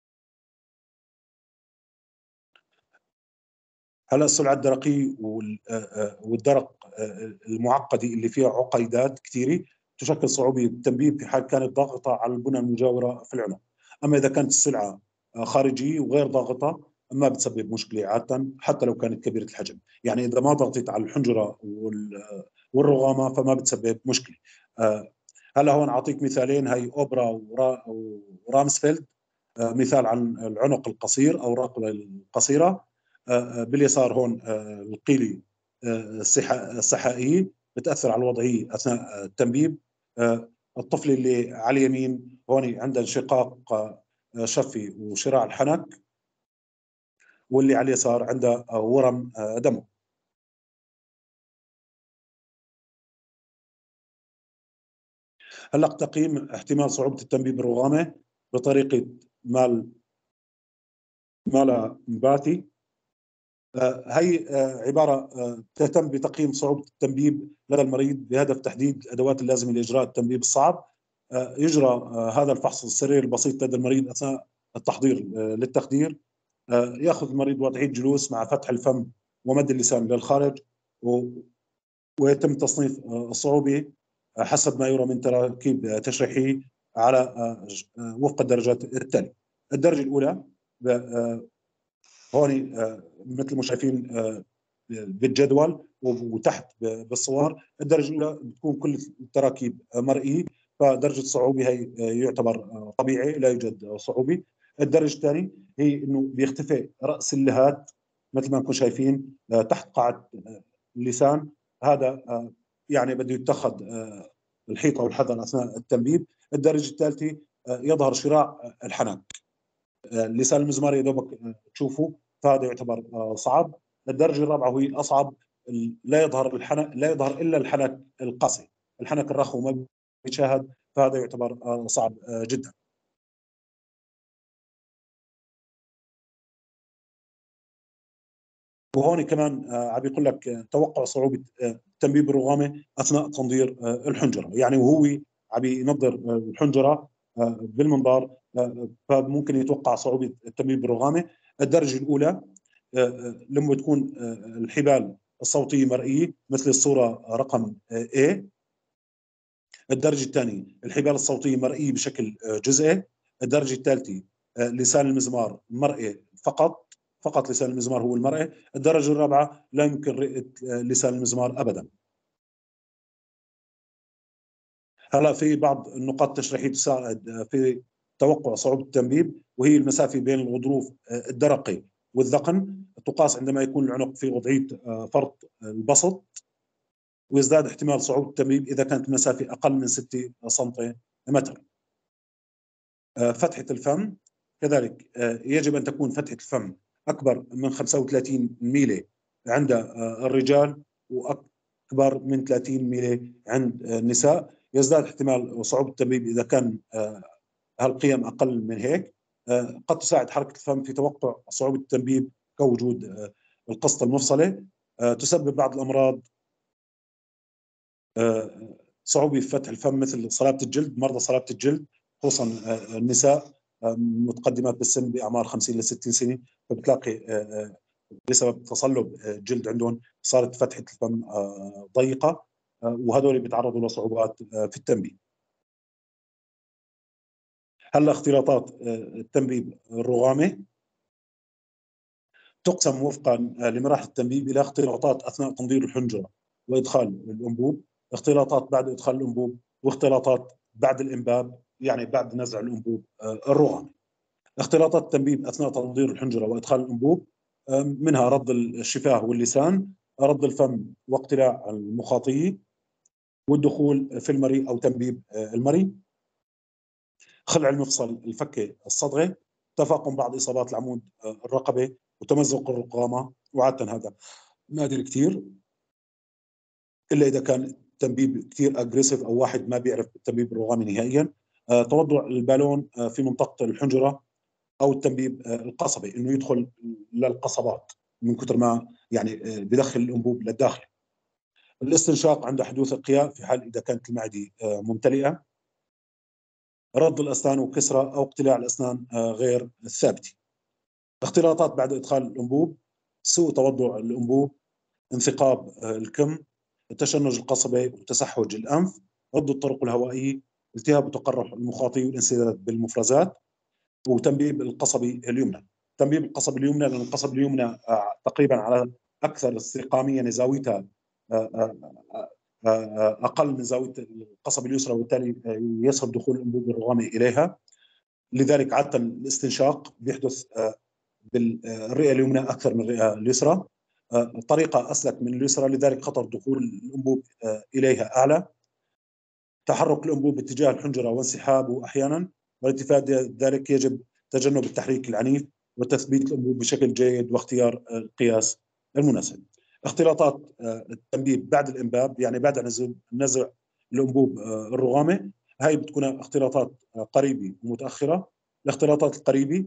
هلا السلعه الدرقيه والدرق المعقده اللي فيها عقيدات كثيره تشكل صعوبه بالتنبيب في حال كانت ضاغطه على البنى المجاوره في العنق. اما اذا كانت السلعه خارجيه وغير ضاغطه ما بتسبب مشكله عاده، حتى لو كانت كبيره الحجم، يعني اذا ما ضغطت على الحنجره والرغامه فما بتسبب مشكله. هلا هون اعطيك مثالين، هي اوبرا ورامسفيلد، مثال عن العنق القصير او الرقبه القصيره. باليسار هون القيلي السحائية بتأثر على الوضعية أثناء التنبيب. الطفل اللي على اليمين هون عنده انشقاق شفي وشراع الحنك، واللي على اليسار عنده ورم دموي. هلا تقييم احتمال صعوبة التنبيب الرغامي بطريقة مالا مباتي. هي عبارة تهتم بتقييم صعوبة التنبيب لدى المريض بهدف تحديد الأدوات اللازمة لإجراء التنبيب الصعب. يجرى هذا الفحص السريري البسيط لدى المريض أثناء التحضير للتخدير. يأخذ المريض وضعية جلوس مع فتح الفم ومد اللسان للخارج، ويتم تصنيف الصعوبة حسب ما يرى من تراكيب تشريحية على وفق الدرجات التالية. الدرجة الأولى هون مثل ما شايفين بالجدول وتحت بالصور، الدرجه الاولى بتكون كل التراكيب مرئيه، فدرجه الصعوبه هي يعتبر طبيعي، لا يوجد صعوبه. الدرجه الثانيه هي انه بيختفي راس اللهات مثل ما نكون شايفين تحت قاعده اللسان، هذا يعني بده يتخذ الحيطه والحذر اثناء التنبيب. الدرجه الثالثه يظهر شراع الحنك، اللسان المزمار يا دوبك تشوفه، فهذا يعتبر صعب. الدرجه الرابعه وهي الاصعب، لا يظهر الا الحنك القصي، الحنك الرخو ما بيتشاهد، فهذا يعتبر صعب جدا. وهون كمان عم بيقول لك توقع صعوبة تنبيب الرغامة أثناء تنظير الحنجرة، يعني وهو عم ينظر الحنجرة بالمنظار فممكن يتوقع صعوبة تنبيب الرغامة. الدرجة الأولى لما تكون الحبال الصوتية مرئية مثل الصورة رقم A. الدرجة الثانية الحبال الصوتية مرئية بشكل جزئي. الدرجة الثالثة لسان المزمار مرئي فقط لسان المزمار هو المرئي. الدرجة الرابعة لا يمكن رؤية لسان المزمار أبدا. هلا في بعض النقاط التشريحية تساعد في توقع صعوبة التنبيب، وهي المسافة بين الغضروف الدرقي والذقن تقاس عندما يكون العنق في وضعية فرط البسط، ويزداد احتمال صعوبة التنبيب إذا كانت المسافة أقل من 6 سنتيمتر. فتحة الفم كذلك يجب أن تكون فتحة الفم أكبر من 35 ميلي عند الرجال وأكبر من 30 ميلي عند النساء. يزداد احتمال صعوبة التنبيب إذا كان هالقيم أقل من هيك. قد تساعد حركة الفم في توقع صعوبة التنبيب كوجود القسطة المفصلة. تسبب بعض الأمراض صعوبة في فتح الفم مثل صلابة الجلد، مرضى صلابة الجلد خصوصا النساء متقدمات بالسن بأعمار 50 ل 60 سنة، فبتلاقي بسبب تصلب الجلد عندهم صارت فتحة الفم ضيقة، وهذول بيتعرضوا لصعوبات في التنبيب. هلا اختلاطات التنبيب الرغامي تقسم وفقا لمراحل التنبيب إلى اختلاطات أثناء تنظير الحنجرة وإدخال الأنبوب، اختلاطات بعد إدخال الأنبوب، واختلاطات بعد الإنباب يعني بعد نزع الأنبوب الرغامي. اختلاطات التنبيب أثناء تنظير الحنجرة وإدخال الأنبوب منها رد الشفاه واللسان، رد الفم واقتلاع المخاطية، والدخول في المري أو تنبيب المري، خلع المفصل الفكي الصدغي، تفاقم بعض إصابات العمود الرقبة، وتمزق الرقامة، وعادة هذا نادر كثير إلا إذا كان التنبيب كثير أجريسيف أو واحد ما بيعرف التنبيب الرغامي نهائيا. توضع البالون في منطقة الحنجرة أو التنبيب القصبي إنه يدخل للقصبات من كثر ما يعني بدخل الأنبوب للداخل. الاستنشاق عند حدوث القياء في حال إذا كانت المعدة ممتلئة. رد الأسنان وكسرة أو اقتلاع الأسنان غير الثابتة. اختلاطات بعد إدخال الأنبوب، سوء توضع الأنبوب، انثقاب الكم، التشنج القصبي وتسحج الأنف، رد الطرق الهوائية، التهاب وتقرح المخاطي والانسداد بالمفرزات، وتنبيب القصبي اليمنى. تنبيب القصبي اليمنى لأن القصبي اليمنى تقريبا على أكثر استقامية، يعني زاويتها أقل من زاوية القصبي اليسرى، وبالتالي يصعب دخول الأنبوب الرغامي إليها. لذلك عادة الاستنشاق بيحدث بالرئة اليمنى أكثر من الرئة اليسرى، طريقة أسلك من اليسرى، لذلك خطر دخول الأنبوب إليها أعلى. تحرك الأنبوب باتجاه الحنجرة وانسحابه أحيانا، ولاتفادى ذلك يجب تجنب التحريك العنيف وتثبيت الأنبوب بشكل جيد واختيار القياس المناسب. اختلاطات التنبيب بعد الإنباب يعني بعد نزع الأنبوب الرغامي، هاي بتكون اختلاطات قريبة ومتأخرة. الاختلاطات القريبة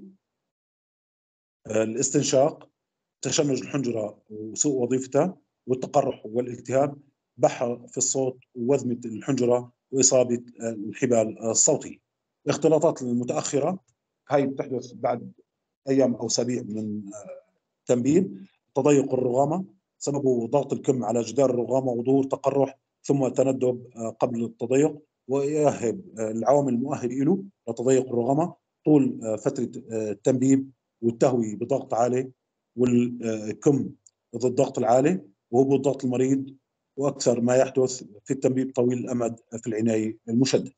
الاستنشاق، تشنج الحنجرة وسوء وظيفتها، والتقرح والالتهاب، بحة في الصوت ووذمة الحنجرة، وإصابة الحبال الصوتية. الاختلاطات المتأخرة هاي بتحدث بعد أيام أو أسابيع من تنبيب. تضيق الرغامة سببه ضغط الكم على جدار الرغامة وظهور تقرح ثم تندب قبل التضيق، ويهب العوامل المؤهل له لتضيق الرغامة طول فترة التنبيب، والتهوية بضغط عالي، والكم ضد الضغط العالي، وهبوط ضغط المريض، وأكثر ما يحدث في التنبيب طويل الأمد في العناية المشددة.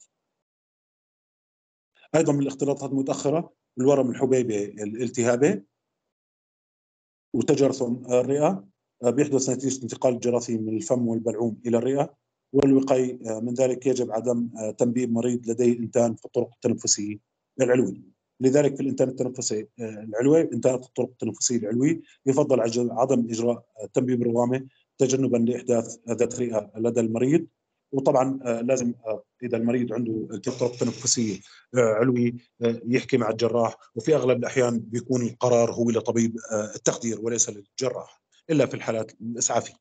أيضا من الاختلاطات المتأخرة الورم الحبيبي الالتهابي وتجرثم الرئة، بيحدث نتيجة انتقال الجراثيم من الفم والبلعوم إلى الرئة. والوقاية من ذلك يجب عدم تنبيب مريض لديه إنتان في الطرق التنفسية العلوية. لذلك في الإنتان التنفسي العلوي، إنتان الطرق التنفسية العلوية، يفضل عدم إجراء تنبيب الرغامي تجنبا لإحداث ذات رئة لدى المريض. وطبعا لازم اذا المريض عنده التهاب تنفسيه علوي يحكي مع الجراح، وفي اغلب الاحيان بيكون القرار هو لطبيب التخدير وليس للجراح الا في الحالات الاسعافيه.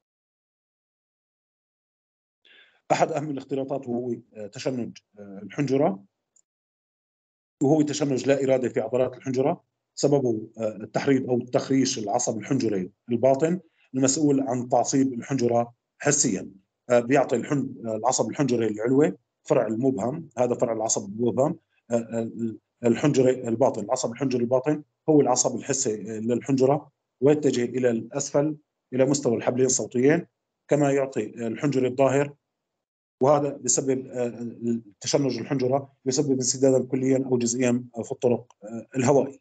احد اهم الاختلاطات وهو تشنج الحنجره، وهو تشنج لا ارادي في عضلات الحنجره، سببه التحريض او التخريش العصب الحنجري الباطن المسؤول عن تعصيب الحنجره حسيا. بيعطي العصب الحنجري العلوي فرع المبهم، هذا فرع العصب المبهم الحنجري الباطن. العصب الحنجري الباطن هو العصب الحسي للحنجره، ويتجه الى الاسفل الى مستوى الحبلين الصوتيين، كما يعطي الحنجري الظاهر، وهذا بسبب تشنج الحنجره، بسبب انسدادا كليا او جزئيا في الطرق الهوائيه.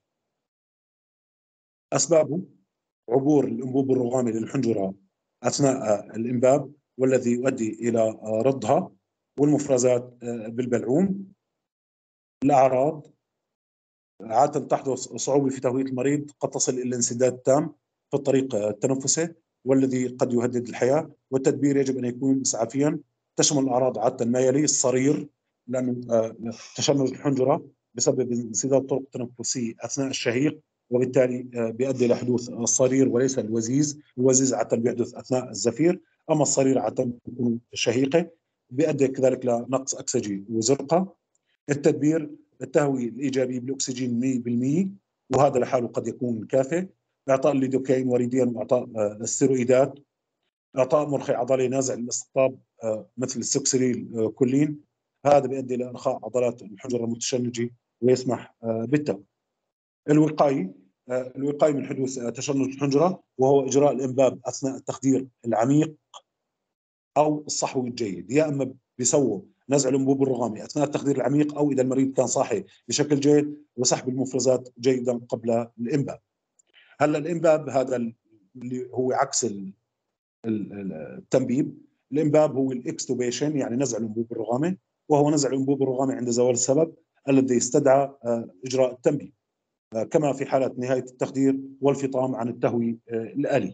اسبابه عبور الانبوب الرغامي للحنجره اثناء الانباب، والذي يؤدي الى رضها، والمفرزات بالبلعوم. الاعراض عاده تحدث صعوبه في تهويه المريض، قد تصل الى انسداد تام في الطريق التنفسي والذي قد يهدد الحياه، والتدبير يجب ان يكون اسعافيا. تشمل الاعراض عاده ما يلي: الصرير، لانه تشنج الحنجره بسبب انسداد الطرق التنفسيه اثناء الشهيق، وبالتالي بيؤدي الى حدوث الصرير وليس الوزيز. الوزيز عاده بيحدث اثناء الزفير، اما الصرير عاده بيكون شهيقه، بيؤدي كذلك لنقص اكسجي وزرقه. التدبير التهوية الإيجابي بالأكسجين 100%، وهذا لحاله قد يكون كافي. إعطاء الليدوكاين وريديا، وإعطاء الستيرويدات. إعطاء مرخي عضلي نازع للاستقطاب مثل السكسريل كولين، هذا بيؤدي إلى إرخاء عضلات الحجرة المتشنجة ويسمح بالتو. الوقاية الوقاية من حدوث تشنج الحنجرة، وهو إجراء الإنباب أثناء التخدير العميق أو الصحوي الجيد. يا إما بيسووا نزع الانبوب الرغامي اثناء التخدير العميق، او اذا المريض كان صاحي بشكل جيد، وسحب المفرزات جيدا قبل الانباب. هلا الانباب هذا اللي هو عكس التنبيب. الانباب هو الاكستوبيشن، يعني نزع الانبوب الرغامي، وهو نزع الانبوب الرغامي عند زوال السبب الذي استدعى اجراء التنبيب، كما في حاله نهايه التخدير والفطام عن التهويه الالي.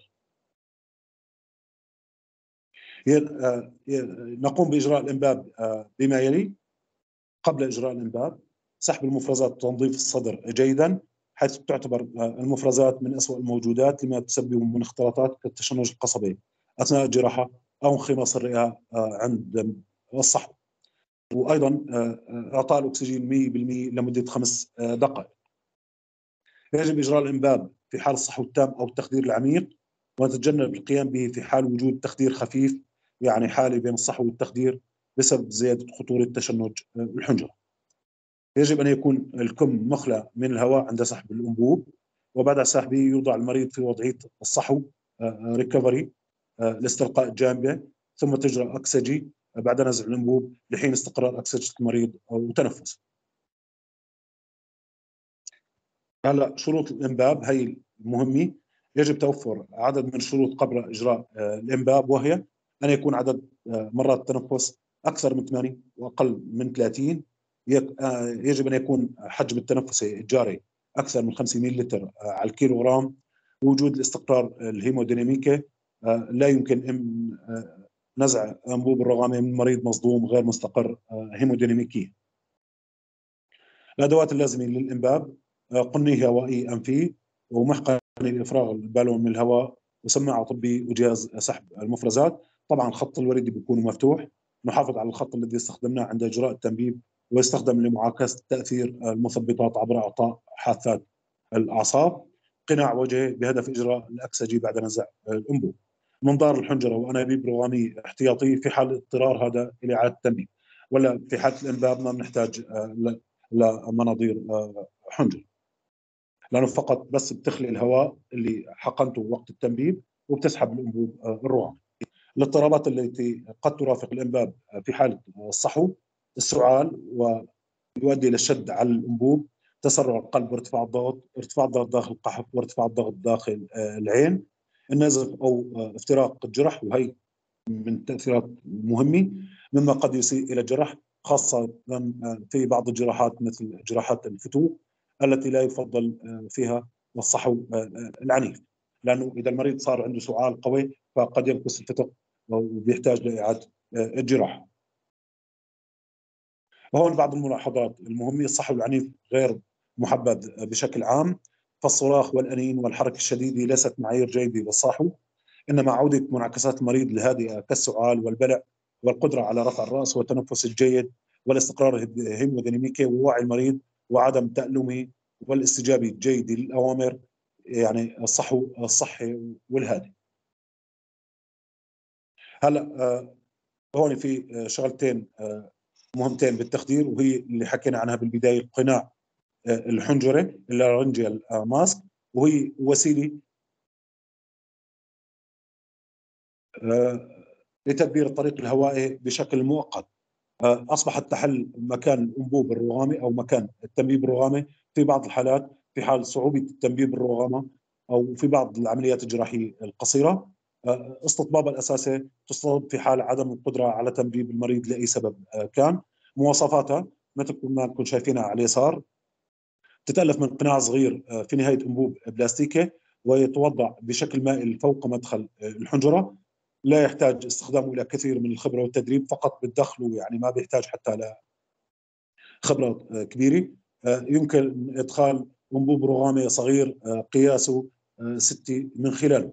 نقوم باجراء الانباب بما يلي: قبل إجراء الإنباب سحب المفرزات وتنظيف الصدر جيدا، حيث تعتبر المفرزات من أسوأ الموجودات لما تسبب من اختلاطات كالتشنج القصبي أثناء الجراحة أو انخماص الرئة عند الصحو. وأيضا إعطاء الأكسجين 100% لمدة 5 دقائق. يجب إجراء الإنباب في حال الصحو التام أو التخدير العميق، ونتجنب القيام به في حال وجود تخدير خفيف، يعني حالة بين الصحو والتخدير، بسبب زيادة خطورة تشنج الحنجرة. يجب أن يكون الكم مخلى من الهواء عند سحب الأنبوب، وبعد سحبه يوضع المريض في وضعية الصحو ريكفري لاستلقاء الجانبة، ثم تجرى أكسجي بعد نزع الأنبوب لحين استقرار أكسجة المريض وتنفسه. هلا شروط الإنباب هي المهمة. يجب توفر عدد من الشروط قبل إجراء الإنباب، وهي أن يكون عدد مرات التنفس أكثر من 8 وأقل من 30. يجب أن يكون حجم التنفسي الجاري أكثر من 500 لتر على الكيلوغرام. وجود الاستقرار الهيموديناميكي، لا يمكن نزع أنبوب الرغامي من مريض مصدوم غير مستقر هيموديناميكيا. الأدوات اللازمة للإنباب: قني هوائي أنفي، ومحقن لإفراغ البالون من الهواء، وسماعة طبي، وجهاز سحب المفرزات. طبعا خط الوريدي بيكون مفتوح. نحافظ على الخط الذي استخدمناه عند إجراء التنبيب، ويستخدم لمعاكسة تأثير المثبطات عبر إعطاء حاثات الأعصاب. قناع وجهي بهدف إجراء الأكسجي بعد نزع الأنبوب. منظار الحنجرة وأنابيب رغامية احتياطي في حال اضطرار هذا إلى إعادة التنبيب، ولا في حالة الإنباب ما بنحتاج لمناظير حنجر، لأنه فقط بس بتخلي الهواء اللي حقنته وقت التنبيب وبتسحب الأنبوب الرغامي. الاضطرابات التي قد ترافق الإنباب في حالة الصحو: السعال، ويؤدي إلى الشد على الأنبوب، تسرع القلب وارتفاع الضغط، ارتفاع الضغط داخل القحف، وارتفاع الضغط داخل العين، النزف أو افتراق الجرح، وهي من التأثيرات المهمة مما قد يسيء إلى الجرح، خاصة في بعض الجراحات مثل جراحات الفتوق التي لا يفضل فيها الصحو العنيف، لأنه إذا المريض صار عنده سعال قوي فقد ينقص الفتق وبيحتاج لإعادة الجراحة. هون بعض الملاحظات المهمة: الصحو العنيف غير محبذ بشكل عام، فالصراخ والأنين والحركة الشديدة ليست معايير جيدة للصحو، إنما عودة منعكسات المريض الهادئة كالسعال والبلع والقدرة على رفع الرأس والتنفس الجيد والاستقرار الهيموديناميكي ووعي المريض وعدم تألمه والاستجابة الجيدة للأوامر، يعني الصحو الصحي والهادئ. هلا هون في شغلتين مهمتين بالتخدير، وهي اللي حكينا عنها بالبداية: القناع الحنجري اللارنجيال ماسك، وهي وسيلة لتدبير الطريق الهوائي بشكل مؤقت. أصبحت تحل مكان الأنبوب الرغامي أو مكان التنبيب الرغامي في بعض الحالات، في حال صعوبة التنبيب الرغامة أو في بعض العمليات الجراحية القصيرة. استطباب الأساسي تستطب في حال عدم القدرة على تنبيب المريض لأي سبب كان. مواصفاتها مثل ما نكون شايفينها على اليسار: تتألف من قناع صغير في نهاية أنبوب بلاستيكي، ويتوضع بشكل مائل فوق مدخل الحنجرة. لا يحتاج استخدامه إلى كثير من الخبرة والتدريب، فقط بالدخل، يعني ما بيحتاج حتى لخبرة كبيرة. يمكن إدخال أنبوب رغامي صغير قياسه 6 من خلاله.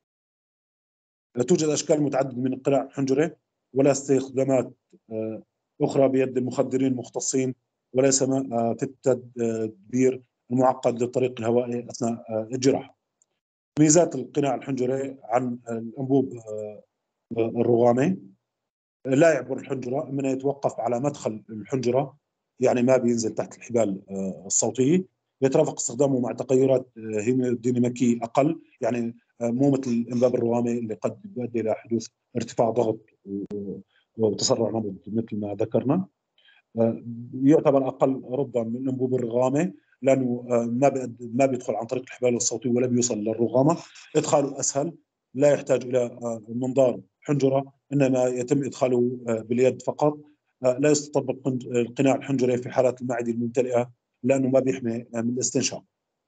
توجد أشكال متعددة من القناع الحنجري، ولا استخدامات أخرى بيد المخدرين المختصين، وليس في التدبير المعقد للطريق الهوائي أثناء الجراحة. ميزات القناع الحنجري عن الأنبوب الرغامي: لا يعبر الحنجرة، من يتوقف على مدخل الحنجرة، يعني ما بينزل تحت الحبال الصوتية. يترافق استخدامه مع تغيرات هيموديناميكية أقل، يعني مو مثل الانباب الرغامي اللي قد يؤدي الى حدوث ارتفاع ضغط وتسرع نبض مثل ما ذكرنا. يعتبر اقل رضا من الانبوب الرغامي، لانه ما بيدخل عن طريق الحبال الصوتيه ولا بيوصل للرغامه. ادخاله اسهل، لا يحتاج الى منظار حنجره، انما يتم ادخاله باليد فقط. لا يستطبق القناع الحنجري في حالات المعده الممتلئه، لانه ما بيحمي من الاستنشاق.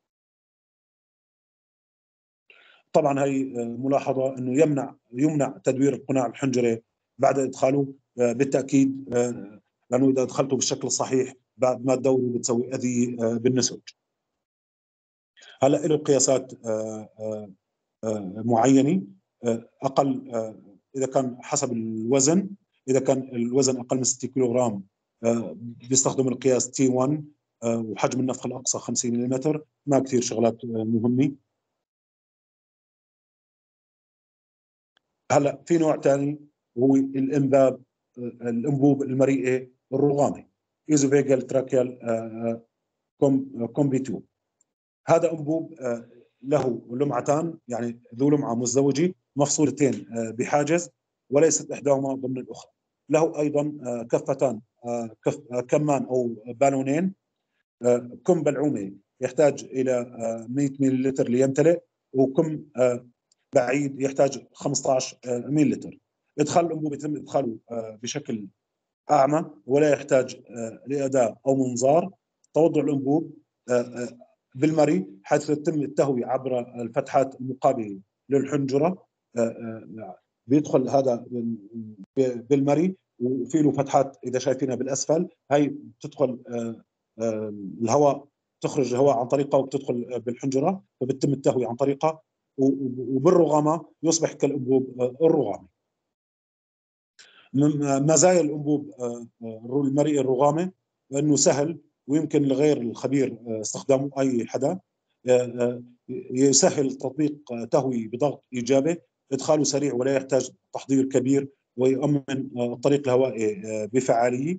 طبعا هي ملاحظه انه يمنع تدوير القناع الحنجري بعد ادخاله بالتاكيد، لانه اذا ادخلته بالشكل الصحيح بعد ما تدوره بتسوي اذيه بالنسج. هلا له قياسات معينه، اقل اذا كان حسب الوزن، اذا كان الوزن اقل من 6 كيلوغرام بيستخدم القياس تي 1، وحجم النفخ الاقصى 50 ملم. ما كثير شغلات مهمه. هلا في نوع ثاني وهو الانبوب المريئي الرغامي، ايزوفيجال تراكيال كومبيتو. هذا انبوب له لمعتان، يعني ذو لمعه مزدوجه مفصولتين بحاجز، وليست احداهما ضمن الاخرى. له ايضا كفتان، كمان او بالونين. كم بلعومه يحتاج الى 100 ملل ليمتلئ، وكم بعيد يحتاج 15 ملل. ادخال الانبوب يتم ادخاله بشكل اعمى، ولا يحتاج لاداه او منظار. توضع الانبوب بالمري، حيث يتم التهويه عبر الفتحات المقابله للحنجره. بيدخل هذا بالمري، وفي له فتحات اذا شايفينها بالاسفل، هي بتدخل الهواء، تخرج الهواء عن طريقها وبتدخل بالحنجره، فبتم التهويه عن طريقها، وبالرغامه يصبح كالانبوب الرغامي. من مزايا الانبوب المرئي الرغامي انه سهل، ويمكن لغير الخبير استخدامه اي حدا. يسهل تطبيق تهوي بضغط ايجابي، ادخاله سريع ولا يحتاج تحضير كبير، ويؤمن الطريق الهوائي بفعاليه.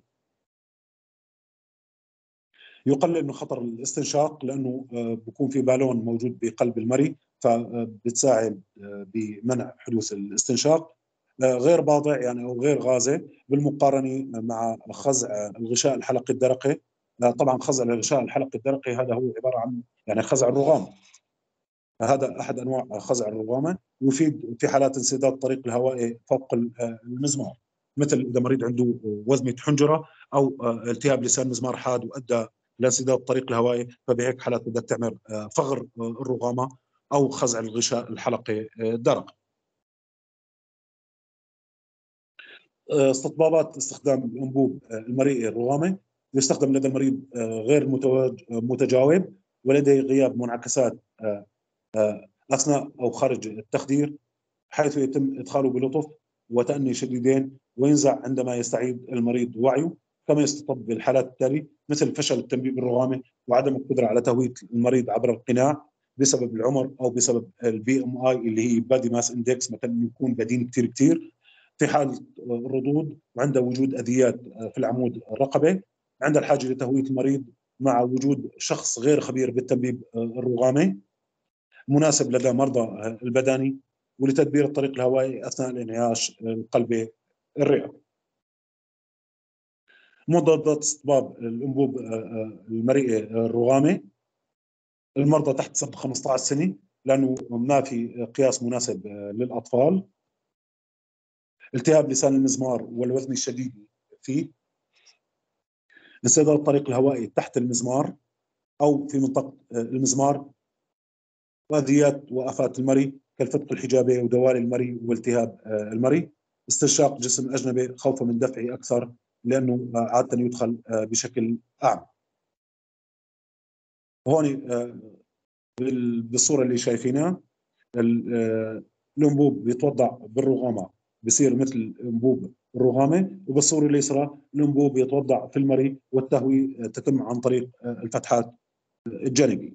يقلل من خطر الاستنشاق، لانه بكون في بالون موجود بقلب المري، فبتساعد بمنع حدوث الاستنشاق. غير باضع يعني او غير غازي بالمقارنه مع خزع الغشاء الحلقي الدرقي. طبعا خزع الغشاء الحلقي الدرقي هذا هو عباره عن يعني خزع الرغام، هذا احد انواع خزع الرغامه، ويفيد في حالات انسداد الطريق الهوائي فوق المزمار، مثل اذا مريض عنده وزمه حنجره او التهاب لسان مزمار حاد وادى لانسداد الطريق الهوائي، فبهيك حالات بدك تعمل فغر الرغامه او خزع الغشاء الحلقي الدرقي. استطبابات استخدام الانبوب المريء الرغامي يستخدم لدى المريض غير متجاوب ولديه غياب منعكسات اثناء او خارج التخدير، حيث يتم ادخاله بلطف وتأني شديدين وينزع عندما يستعيد المريض وعيه. كما يستطب بالحالات التالية مثل فشل التنبيب الرغامي وعدم القدرة على تهوية المريض عبر القناع بسبب العمر او بسبب البي ام اي اللي هي بادي ماس اندكس، مثلا يكون بدين كثير في حال الردود وعند وجود اذيات في العمود الرقبه، عند الحاجه لتهويه المريض مع وجود شخص غير خبير بالتنبيب الرغامي مناسب لدى مرضى البداني، ولتدبير الطريق الهوائي اثناء الانعاش القلبي الرئوي. مضادات استطباب الانبوب المريء الرغامي المرضى تحت سن 15 سنه لانه ما في قياس مناسب للاطفال. التهاب لسان المزمار والوزن الشديد فيه، انسداد الطريق الهوائي تحت المزمار او في منطقه المزمار، واذيات وافات المري كالفتق الحجابي ودوالي المري والتهاب المري، استنشاق جسم اجنبي خوفا من دفعه اكثر لانه عاده يدخل بشكل اعمى. هون بالصوره اللي شايفينها الانبوب بيتوضع بالرغامه بصير مثل انبوب الرغامه، وبالصوره اليسرى الانبوب يتوضع في المري والتهويه تتم عن طريق الفتحات الجانبيه.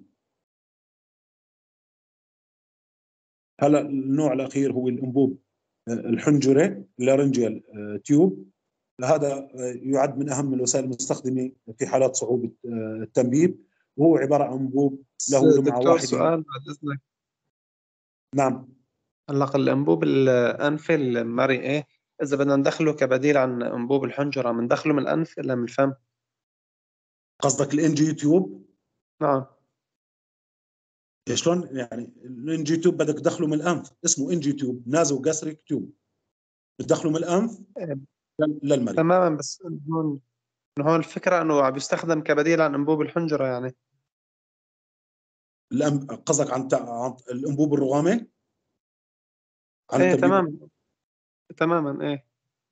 هلا النوع الاخير هو الانبوب الحنجري لارنجيال تيوب، هذا يعد من اهم الوسائل المستخدمه في حالات صعوبه التنبيب، وهو عباره عن انبوب له لمعه دكتور واحده. سؤال بعد إذنك. نعم. هلا الأنبوب الأنفي المرئي إذا بدنا ندخله كبديل عن أنبوب الحنجرة بندخله من الأنف ولا من الفم؟ قصدك الان جي تيوب؟ نعم. شلون يعني الان جي تيوب بدك تدخله من الانف؟ اسمه ان جي تيوب، نازو جاستريك تيوب، بتدخله من الانف للمريء. تماما، بس هون الفكرة إنه عم يستخدم كبديل عن أنبوب الحنجرة يعني. قصدك عن الانبوب الرغامي؟ عن إيه التنبيب؟ تماما. تماما إيه.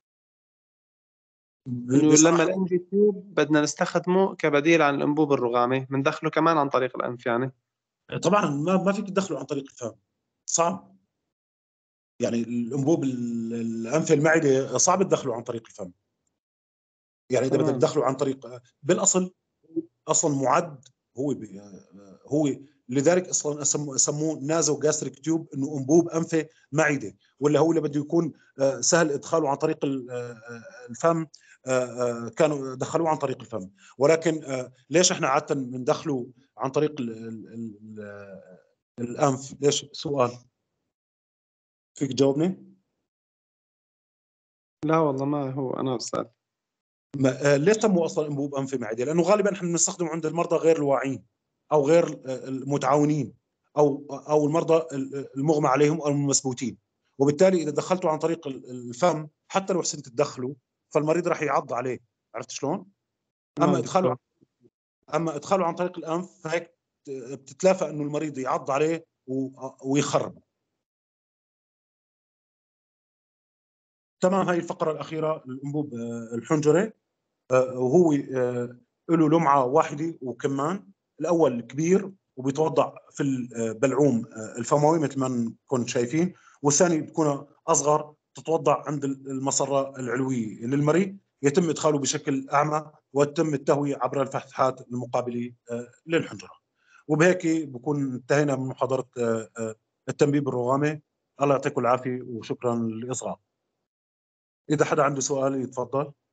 إنه لما بصراحه الإن جي تيوب بدنا نستخدمه كبديل عن الأنبوب الرغامي بندخله كمان عن طريق الأنف يعني. طبعا ما فيك تدخله عن طريق الفم، صعب. يعني الانبوب الانف المعده صعب تدخله عن طريق الفم. يعني اذا بدك تمام. تدخله عن طريق بالاصل اصلا معد هو لذلك اصلا سموه نازو جاستريك تيوب، انه انبوب انفي معده، ولا هو اللي بده يكون سهل ادخاله عن طريق الفم كانوا دخلوه عن طريق الفم. ولكن ليش احنا عاده بندخله عن طريق الانف؟ ليش؟ سؤال فيك تجاوبني؟ لا والله ما هو أنا أستاذ. ليش سموه اصلا انبوب انفي معدي؟ لانه غالبا احنا بنستخدمه عند المرضى غير الواعيين او غير المتعاونين او المرضى المغمى عليهم او المثبوتين، وبالتالي اذا دخلته عن طريق الفم حتى لو حسنت تدخله فالمريض راح يعض عليه. عرفت شلون؟ ما اما ادخاله دكتور. اما ادخاله عن طريق الانف فهيك بتتلافى انه المريض يعض عليه ويخرب. تمام. هاي الفقره الاخيره الانبوب الحنجري، وهو له لمعه واحده وكمان. الاول كبير وبيتوضع في البلعوم الفموي مثل ما كنت شايفين، والثاني بتكون اصغر تتوضع عند المسره العلويه للمريء، يتم ادخاله بشكل اعمى ويتم التهويه عبر الفتحات المقابله للحنجره. وبهيك بكون انتهينا من محاضره التنبيب الرغامي. الله يعطيكم العافيه وشكرا للاصغاء. اذا حدا عنده سؤال يتفضل.